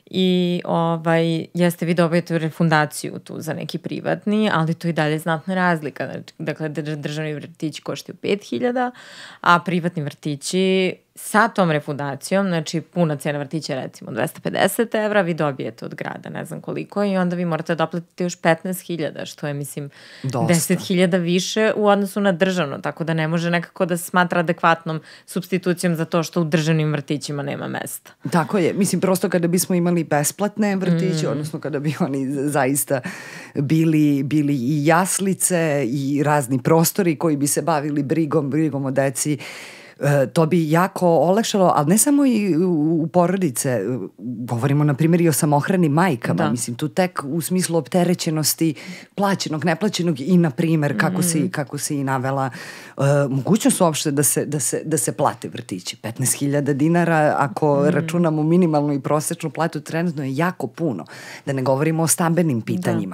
I jeste vi dobijete refundaciju tu za neki privatni, ali to i dalje znatna razlika. Dakle, državni vrtići koštaju 5.000, a privatni vrtići sa tom refundacijom, znači puna cena vrtića recimo 250 evra, vi dobijete od grada ne znam koliko i onda vi morate da oplatite još 15.000, što je mislim 10.000 više u odnosu na državno, tako da ne može nekako da se smatra adekvatnom supstitucijom za to što u državnim vrtićima nema mesta. Tako je, mislim prosto kada bismo imali besplatne vrtiće, odnosno kada bi oni zaista bili i jaslice i razni prostori koji bi se bavili brigom o deci, to bi jako olakšalo, ali ne samo i u porodice, govorimo na primjer i o samohranim majkama, mislim tu tek u smislu opterećenosti plaćenog, neplaćenog i na primjer kako si i navela mogućnost uopšte da se plate vrtići. 15.000 dinara ako računamo minimalnu i prosečnu platu trenutno je jako puno, da ne govorimo o stambenim pitanjima.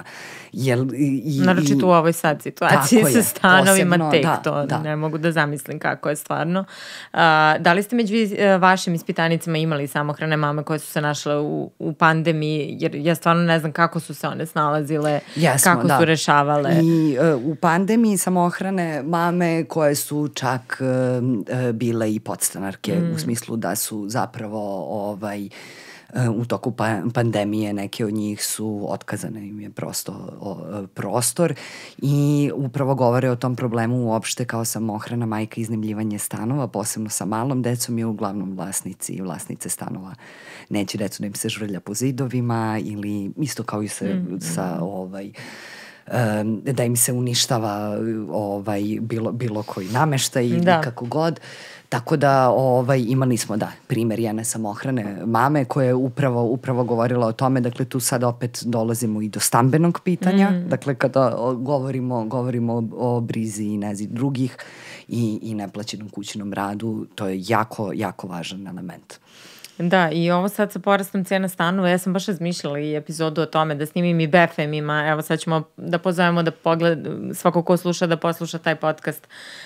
Naročito u ovoj sad situaciji sa stanovima ne mogu da zamislim kako je stvarno. Da li ste među vašim ispitanicama imali samohrane mame koje su se našle u pandemiji, jer ja stvarno ne znam kako su se one snalazile, kako su rešavale. I u pandemiji samohrane mame koje su čak bile i podstanarke, u smislu da su zapravo u toku pandemije neke od njih su otkazane, im je prosto prostor i upravo govore o tom problemu uopšte kao samohrana majka, iznajmljivanje stanova, posebno sa malom decom je uglavnom vlasnici i vlasnice stanova. Neće decu da im se žvrlja po zidovima ili isto kao i sa da im se uništava bilo koji nameštaj ili kako god. Tako da imali smo primjer jedne samohrane mame koja je upravo govorila o tome, dakle tu sad opet dolazimo i do stambenog pitanja, dakle kada govorimo o brizi i nezi drugih i neplaćenom kućnom radu, to je jako, jako važan element. Da, i ovo sad sa porastom cena stanova, ja sam baš razmišljala i epizodu o tome da snimim i BFM-ima, evo sad ćemo da pozovemo da svako ko sluša da posluša taj podcast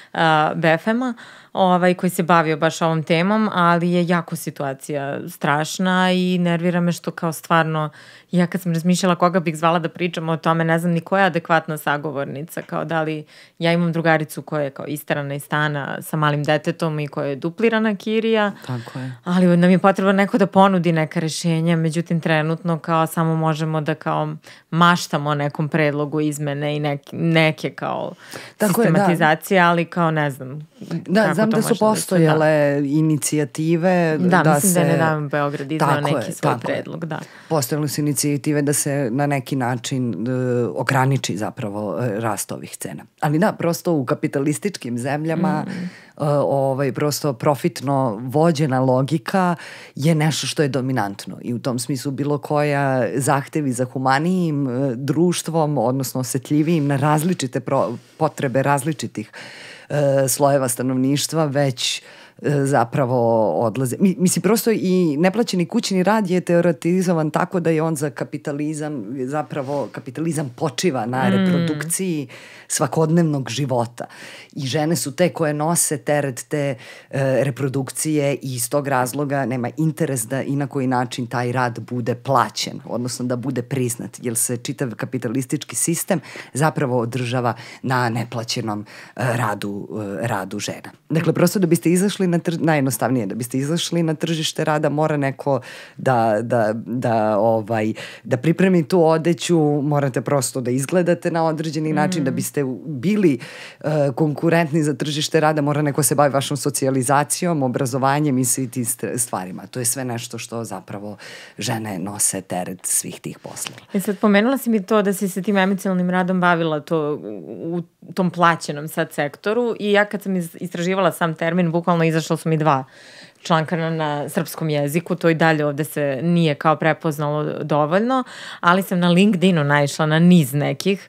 BFM-a, koji se bavio baš ovom temom, ali je jako situacija strašna i nervira me što kao stvarno, ja kad sam razmišljala koga bih zvala da pričamo o tome, ne znam ni koja je adekvatna sagovornica, kao da li ja imam drugaricu koja je kao isterana iz stana sa malim detetom i koja je duplirana kirija, ali nam je potrebno neko da ponudi neka rešenja, međutim trenutno kao samo možemo da kao maštamo o nekom predlogu izmene i neke kao sistematizacije, ali kao ne znam. Da, znam da su postojale inicijative da mislim da je nedavno Beograd iznao neki svoj predlog. Postojale su inicijative da se na neki način ograniči zapravo rast ovih cena. Ali prosto u kapitalističkim zemljama prosto profitno vođena logika je nešto što je dominantno i u tom smislu bilo koja zahtevi za humanijim društvom, odnosno osetljivijim na različite potrebe različitih slojeva stanovništva već zapravo odlaze. Mislim, prosto i neplaćeni kućni rad je teoretizovan tako da je on za kapitalizam, zapravo kapitalizam počiva na reprodukciji svakodnevnog života. I žene su te koje nose teret te reprodukcije i iz tog razloga nema interes da i na koji način taj rad bude plaćen, odnosno da bude priznat, jer se čitav kapitalistički sistem zapravo održava na neplaćenom radu žena. Dakle, prosto da biste izašli najjednostavnije, da biste izašli na tržište rada, mora neko da pripremi tu odeću, morate prosto da izgledate na određeni način, da biste bili konkurentni za tržište rada, mora neko se bavi vašom socijalizacijom, obrazovanjem i svi ti stvarima. To je sve nešto što zapravo žene nose teret svih tih poslova. I sad pomenula si mi to da si se tim emocionalnim radom bavila to u tom plaćenom sad sektoru i ja kad sam istraživala sam termin, bukvalno izašlo su mi 2 članka na srpskom jeziku, to i dalje ovde se nije kao prepoznalo dovoljno, ali sam na LinkedInu naišla na niz nekih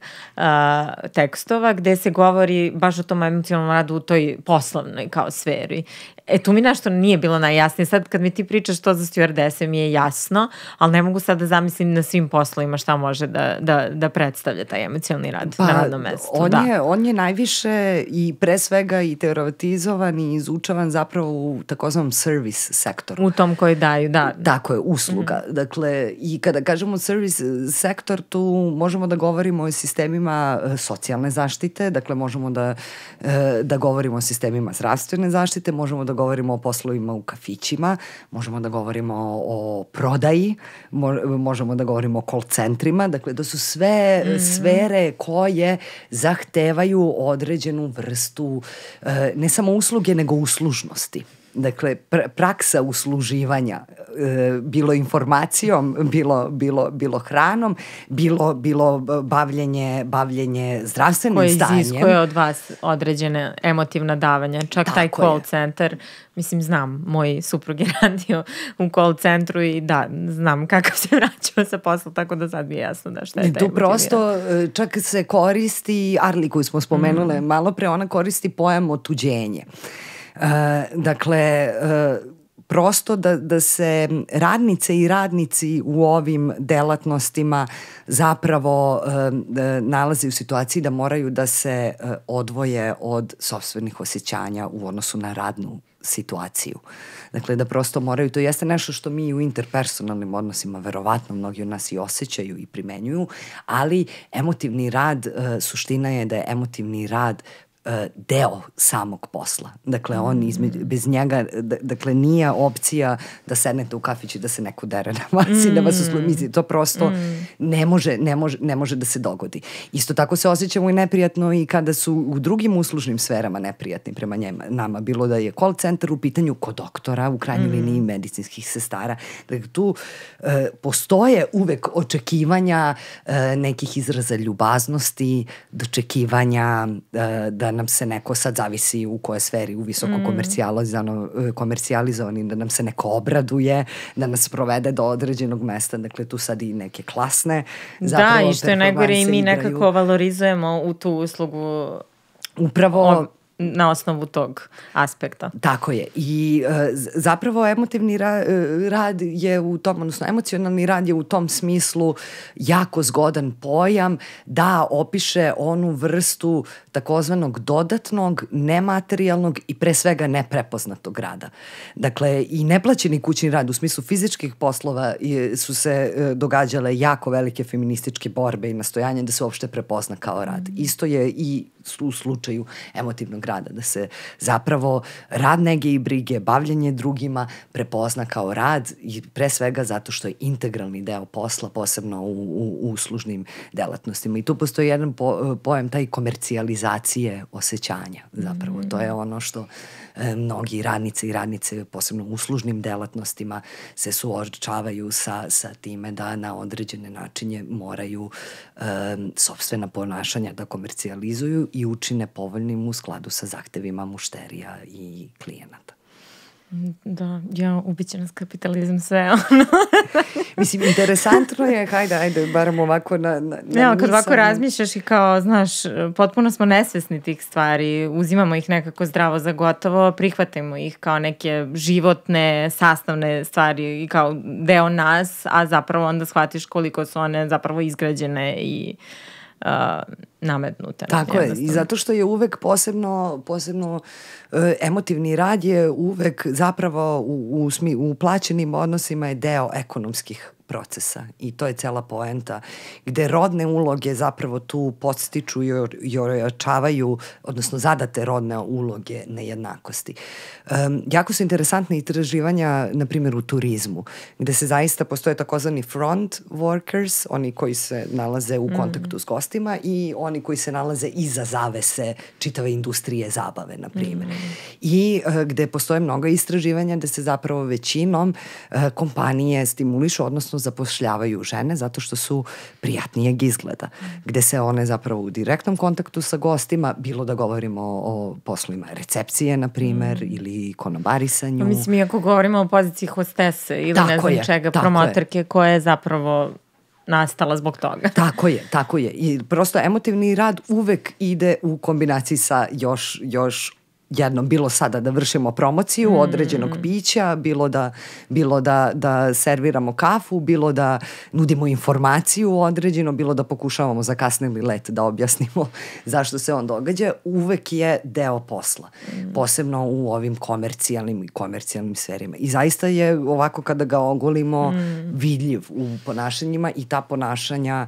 tekstova gde se govori baš o tom emocionalnom radu u toj poslovnoj kao sferi. Tu mi nešto nije bilo najjasnije. Sad kad mi ti pričaš to za stewardese mi je jasno, ali ne mogu sad da zamislim na svim poslovima šta može da predstavlja taj emocionalni rad na radnom mestu. On je najviše i pre svega i teoretizovan i izučavan zapravo u takozvanom service sektoru. U tom koji daju, da. Tako je, usluga. Dakle, i kada kažemo service sektor, tu možemo da govorimo o sistemima socijalne zaštite, dakle možemo da govorimo o sistemima zdravstvene zaštite, možemo da govorimo o poslovima u kafićima, možemo da govorimo o prodaji, možemo da govorimo o call centrima, dakle to su sve sfere koje zahtevaju određenu vrstu ne samo usluge, nego uslužnosti. Dakle, praksa usluživanja, bilo informacijom, bilo hranom, bilo bavljenje zdravstvenim stanjem. Koje iziskuje od vas određene emotivna davanja. Čak tako taj call centar, mislim, znam, moj suprug je radio u call centru i da, znam kakav se vraćao sa posla, tako da sad mi je jasno da šta je taj tu prosto čak se koristi, Arli koju smo spomenule malo pre, ona koristi pojam otuđenje. Dakle, prosto da se radnice i radnici u ovim delatnostima zapravo nalaze u situaciji da moraju da se odvoje od sopstvenih osjećanja u odnosu na radnu situaciju. Dakle, da prosto moraju, to jeste nešto što mi u interpersonalnim odnosima verovatno mnogi od nas i osjećaju i primenjuju, ali emotivni rad, suština je da je emotivni rad deo samog posla. Dakle, on bez njega, dakle, nije opcija da sednete u kafić i da se neko dere na vas i da vas uslumizi. To prosto ne može da se dogodi. Isto tako se osjećamo i neprijatno i kada su u drugim uslužnim sferama neprijatni prema nama. Bilo da je call centar u pitanju kod doktora, u krajnjoj liniji medicinskih sestara. Dakle, tu postoje uvek očekivanja nekih izraza ljubaznosti, dočekivanja da nam se neko, sad zavisi u kojoj sferi, u visoko komercijalizovani, da nam se neko obraduje, da nas provede do određenog mesta, dakle tu sad i neke klasne zapravo da, i što je najgore i mi nekako valorizujemo u tu uslugu upravo na osnovu tog aspekta. Tako je. I zapravo emotivni rad je u tom, odnosno emocionalni rad je u tom smislu jako zgodan pojam da opiše onu vrstu takozvanog dodatnog, nematerijalnog i pre svega neprepoznatog rada. Dakle, i neplaćeni kućni rad u smislu fizičkih poslova su se događale jako velike feminističke borbe i nastojanje da se uopšte prepozna kao rad. Isto je i u slučaju emotivnog rada, da se zapravo rad nege i brige, bavljanje drugima prepozna kao rad i pre svega zato što je integralni deo posla, posebno u uslužnim delatnostima. I tu postoji jedan pojam, taj komercijalizacije osjećanja zapravo. To je ono što mnogi radnice i radnice, posebno u uslužnim delatnostima, se suočavaju sa time da na određene načine moraju sopstvena ponašanja da komercijalizuju i učine povoljnim u skladu sa zahtevima mušterija i klijenata. Da, ja, ubiće nas kapitalizam, sve ono. Mislim, interesantno je, hajde, barem ovako kad ovako razmišljaš i kao, znaš, potpuno smo nesvesni tih stvari, uzimamo ih nekako zdravo za gotovo, prihvatimo ih kao neke životne, sastavne stvari i kao deo nas, a zapravo onda shvatiš koliko su one zapravo izgrađene i nametnute. Tako je, i zato što je uvek posebno emotivni rad je uvek zapravo u plaćenim odnosima je deo ekonomskih procesa i to je cela poenta gde rodne uloge zapravo tu podstiču i ojačavaju, odnosno zadate rodne uloge nejednakosti. Jako su interesantne istraživanja, na primjer u turizmu, gde se zaista postoje takozvani front workers, oni koji se nalaze u kontaktu s gostima i oni koji se nalaze iza zavese čitave industrije zabave, na primjer. I gde postoje mnogo istraživanja gde se zapravo većinom kompanije stimulišu, odnosno zapošljavaju žene zato što su prijatnijeg izgleda, gde se one zapravo u direktnom kontaktu sa gostima, bilo da govorimo o poslovima recepcije, na primer, ili konobarisanju. Mislim, iako govorimo o poziciji hostese ili ne znam čega, promoterke koja je zapravo nastala zbog toga. Tako je. I prosto emotivni rad uvek ide u kombinaciji sa još jednom, bilo sada da vršimo promociju određenog pića, bilo da serviramo kafu, bilo da nudimo informaciju određeno, bilo da pokušavamo za kasnili let da objasnimo zašto se on događa, uvek je deo posla. Posebno u ovim komercijalnim sferima. I zaista je ovako kada ga ogolimo vidljiv u ponašanjima i ta ponašanja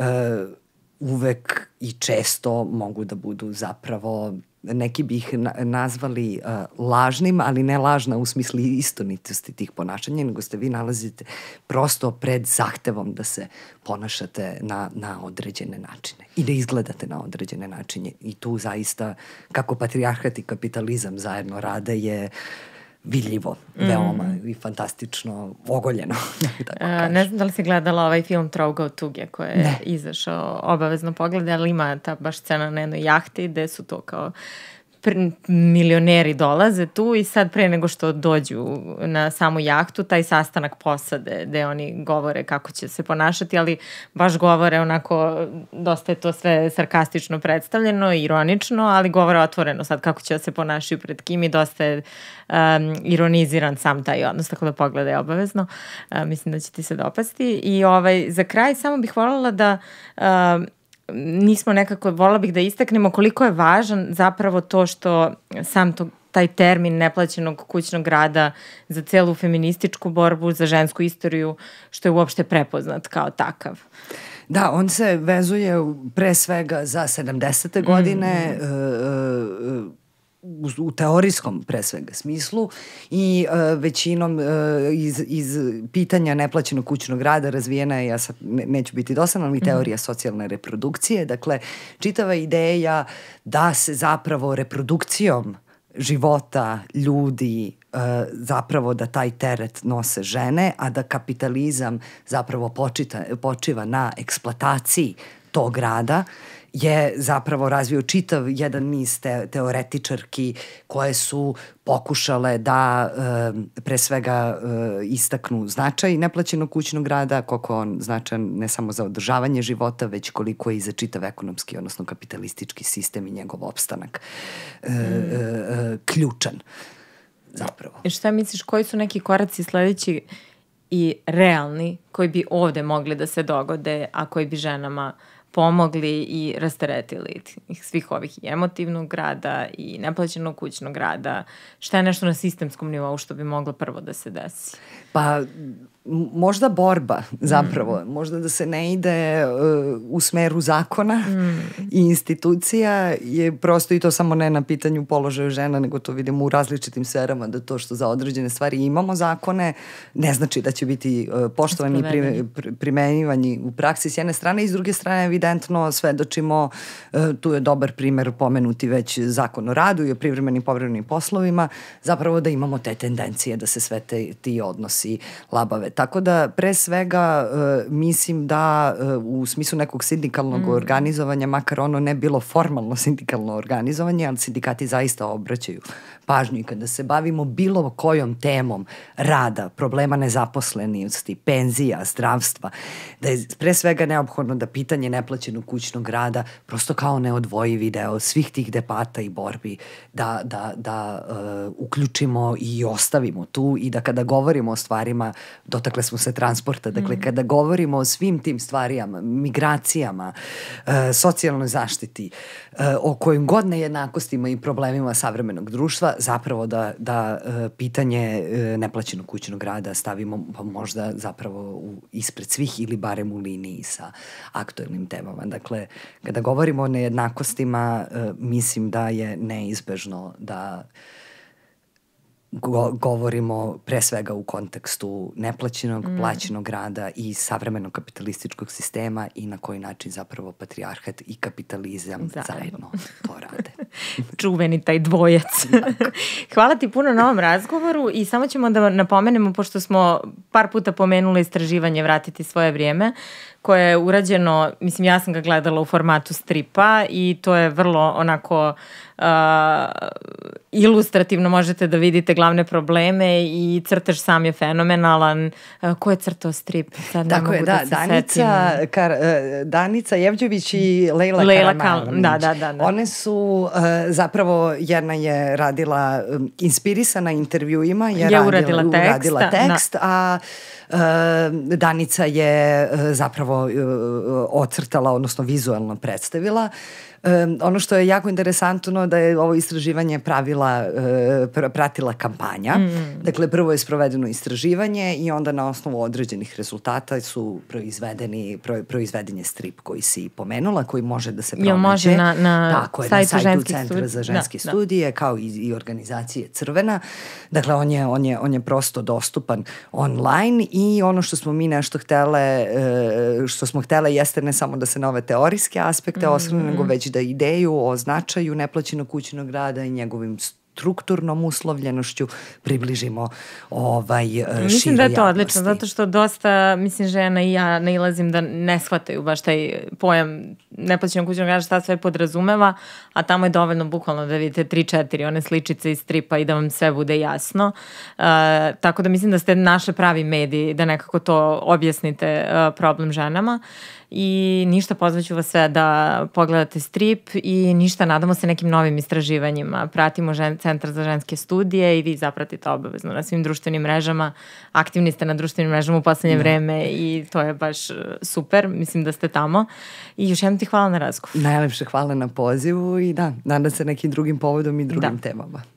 uvek i često mogu da budu zapravo, neki bi ih nazvali lažnim, ali ne lažna u smislu istinitosti tih ponašanja, nego ste vi nalazite prosto pred zahtevom da se ponašate na određene načine i da izgledate na određene načine. I tu zaista, kako patrijarhat i kapitalizam zajedno rade, je vidljivo, veoma i fantastično ogoljeno. Ne znam da li si gledala ovaj film Trougao tuge koji je izašao, obavezno pogleda, ali ima ta baš scena na jednoj jahti gde su to kao milioneri dolaze tu i sad pre nego što dođu na samu jahtu, taj sastanak posade gde oni govore kako će se ponašati, ali baš govore onako, dosta je to sve sarkastično predstavljeno, ironično, ali govore otvoreno sad kako će da se ponašaju pred kim i dosta je ironiziran sam taj odnos, tako da pogledaj obavezno. Mislim da će ti se dopasti. I za kraj samo bih voljela da nismo nekako, voljela bih da istaknemo koliko je važan zapravo to što sam taj termin neplaćenog kućnog rada za celu feminističku borbu, za žensku istoriju, što je uopšte prepoznat kao takav. Da, on se vezuje pre svega za 70. godine, u teorijskom pre svega smislu i većinom iz pitanja neplaćenog kućnog rada razvijena je, ja sad neću biti dosadna, ali teorija socijalne reprodukcije. Dakle, čitava ideja da se zapravo reprodukcijom života ljudi zapravo da taj teret nose žene, a da kapitalizam zapravo počiva na eksploataciji tog rada, je zapravo razvio čitav jedan niz teoretičarki koje su pokušale da pre svega istaknu značaj neplaćenog kućnog rada, koliko on značajan ne samo za održavanje života, već koliko je i za čitav ekonomski, odnosno kapitalistički sistem i njegov opstanak ključan zapravo. I šta misliš, koji su neki koraci sledeći i realni koji bi ovde mogli da se dogode, a koji bi ženama pomogli i rasteretili svih ovih i emotivnog rada i neplaćenog kućnog rada? Šta je nešto na sistemskom nivou što bi moglo prvo da se desi? Pa možda borba zapravo, možda da se ne ide u smeru zakona i institucija, je prosto i to samo ne na pitanju položaja žena, nego to vidimo u različitim sferama, da to što za određene stvari imamo zakone, ne znači da će biti poštovani i primenjivani u praksi s jedne strane, i s druge strane evidentno svedočimo, tu je dobar primer pomenuti već Zakon o radu i o privremenim i povremenim poslovima, zapravo da imamo te tendencije da se sve ti odnosi labave. Tako da, pre svega, mislim da u smislu nekog sindikalnog organizovanja, makar ono ne bilo formalno sindikalno organizovanje, ali sindikati zaista obraćaju pažnju i kada se bavimo bilo kojom temom rada, problema nezaposlenosti, penzija, zdravstva, da je pre svega neophodno da pitanje neplaćenog kućnog rada prosto kao neodvojivi deo svih tih debata i borbi da uključimo i ostavimo tu i da kada govorimo o stvarima, dotakle smo se transporta, dakle kada govorimo o svim tim stvarijama, migracijama, socijalnoj zaštiti, o kojim god nejednakostima i problemima savremenog društva, zapravo da pitanje neplaćenog kućnog rada stavimo pa možda zapravo ispred svih ili barem u liniji sa aktuelnim temama. Dakle, kada govorimo o nejednakostima, mislim da je neizbežno da govorimo pre svega u kontekstu neplaćenog, plaćenog rada i savremenog kapitalističkog sistema i na koji način zapravo patrijarhat i kapitalizam zajedno to rade. Čuveni taj dvojac. Hvala ti puno na ovom razgovoru i samo ćemo da napomenemo, pošto smo par puta pomenuli istraživanje Vratiti svoje vrijeme, koje je urađeno, mislim ja sam ga gledala u formatu stripa i to je vrlo onako ilustrativno, možete da vidite glavne probleme i crtež sam je fenomenalan. Ko je crtao strip? Sad tako je, da, Danica Jevđević i Lejla Karaman. Da. One su su zapravo jedna je radila inspirisana intervjuima, je uradila tekst, a Danica je zapravo ocrtala, odnosno vizualno predstavila. Ono što je jako interesantno da je ovo istraživanje pratila kampanja. Dakle, prvo je sprovedeno istraživanje i onda na osnovu određenih rezultata su proizveden je strip koji si pomenula, koji može da se pronađe. Može na sajtu Centra za ženske studije, kao i organizacije Crvena. Dakle, on je prosto dostupan online i ono što smo mi nešto htele jeste ne samo da se na ove teorijske aspekte osvrnu, nego već da ideju o značaju neplaćenog kućnog rada i njegovim strukturnom uslovljenošću približimo široj javnosti. Mislim da je to odlično, zato što dosta, žena i ja nailazim da ne shvataju baš taj pojam neplaćenog kućnog rada, šta sve podrazumeva, a tamo je dovoljno bukvalno da vidite 3-4 one sličice iz stripa i da vam sve bude jasno. Tako da mislim da ste našli pravi mediji da nekako to objasnite problem ženama. I ništa, pozvaću vas sve da pogledate strip i ništa, nadamo se nekim novim istraživanjima. Pratimo Centar za ženske studije i vi zapratite obavezno na svim društvenim mrežama. Aktivni ste na društvenim mrežama u poslednje vreme i to je baš super. Mislim da ste tamo. I još jednom ti hvala na razgovor. Najlepše hvala na pozivu i nadam se nekim drugim povodom i drugim temama.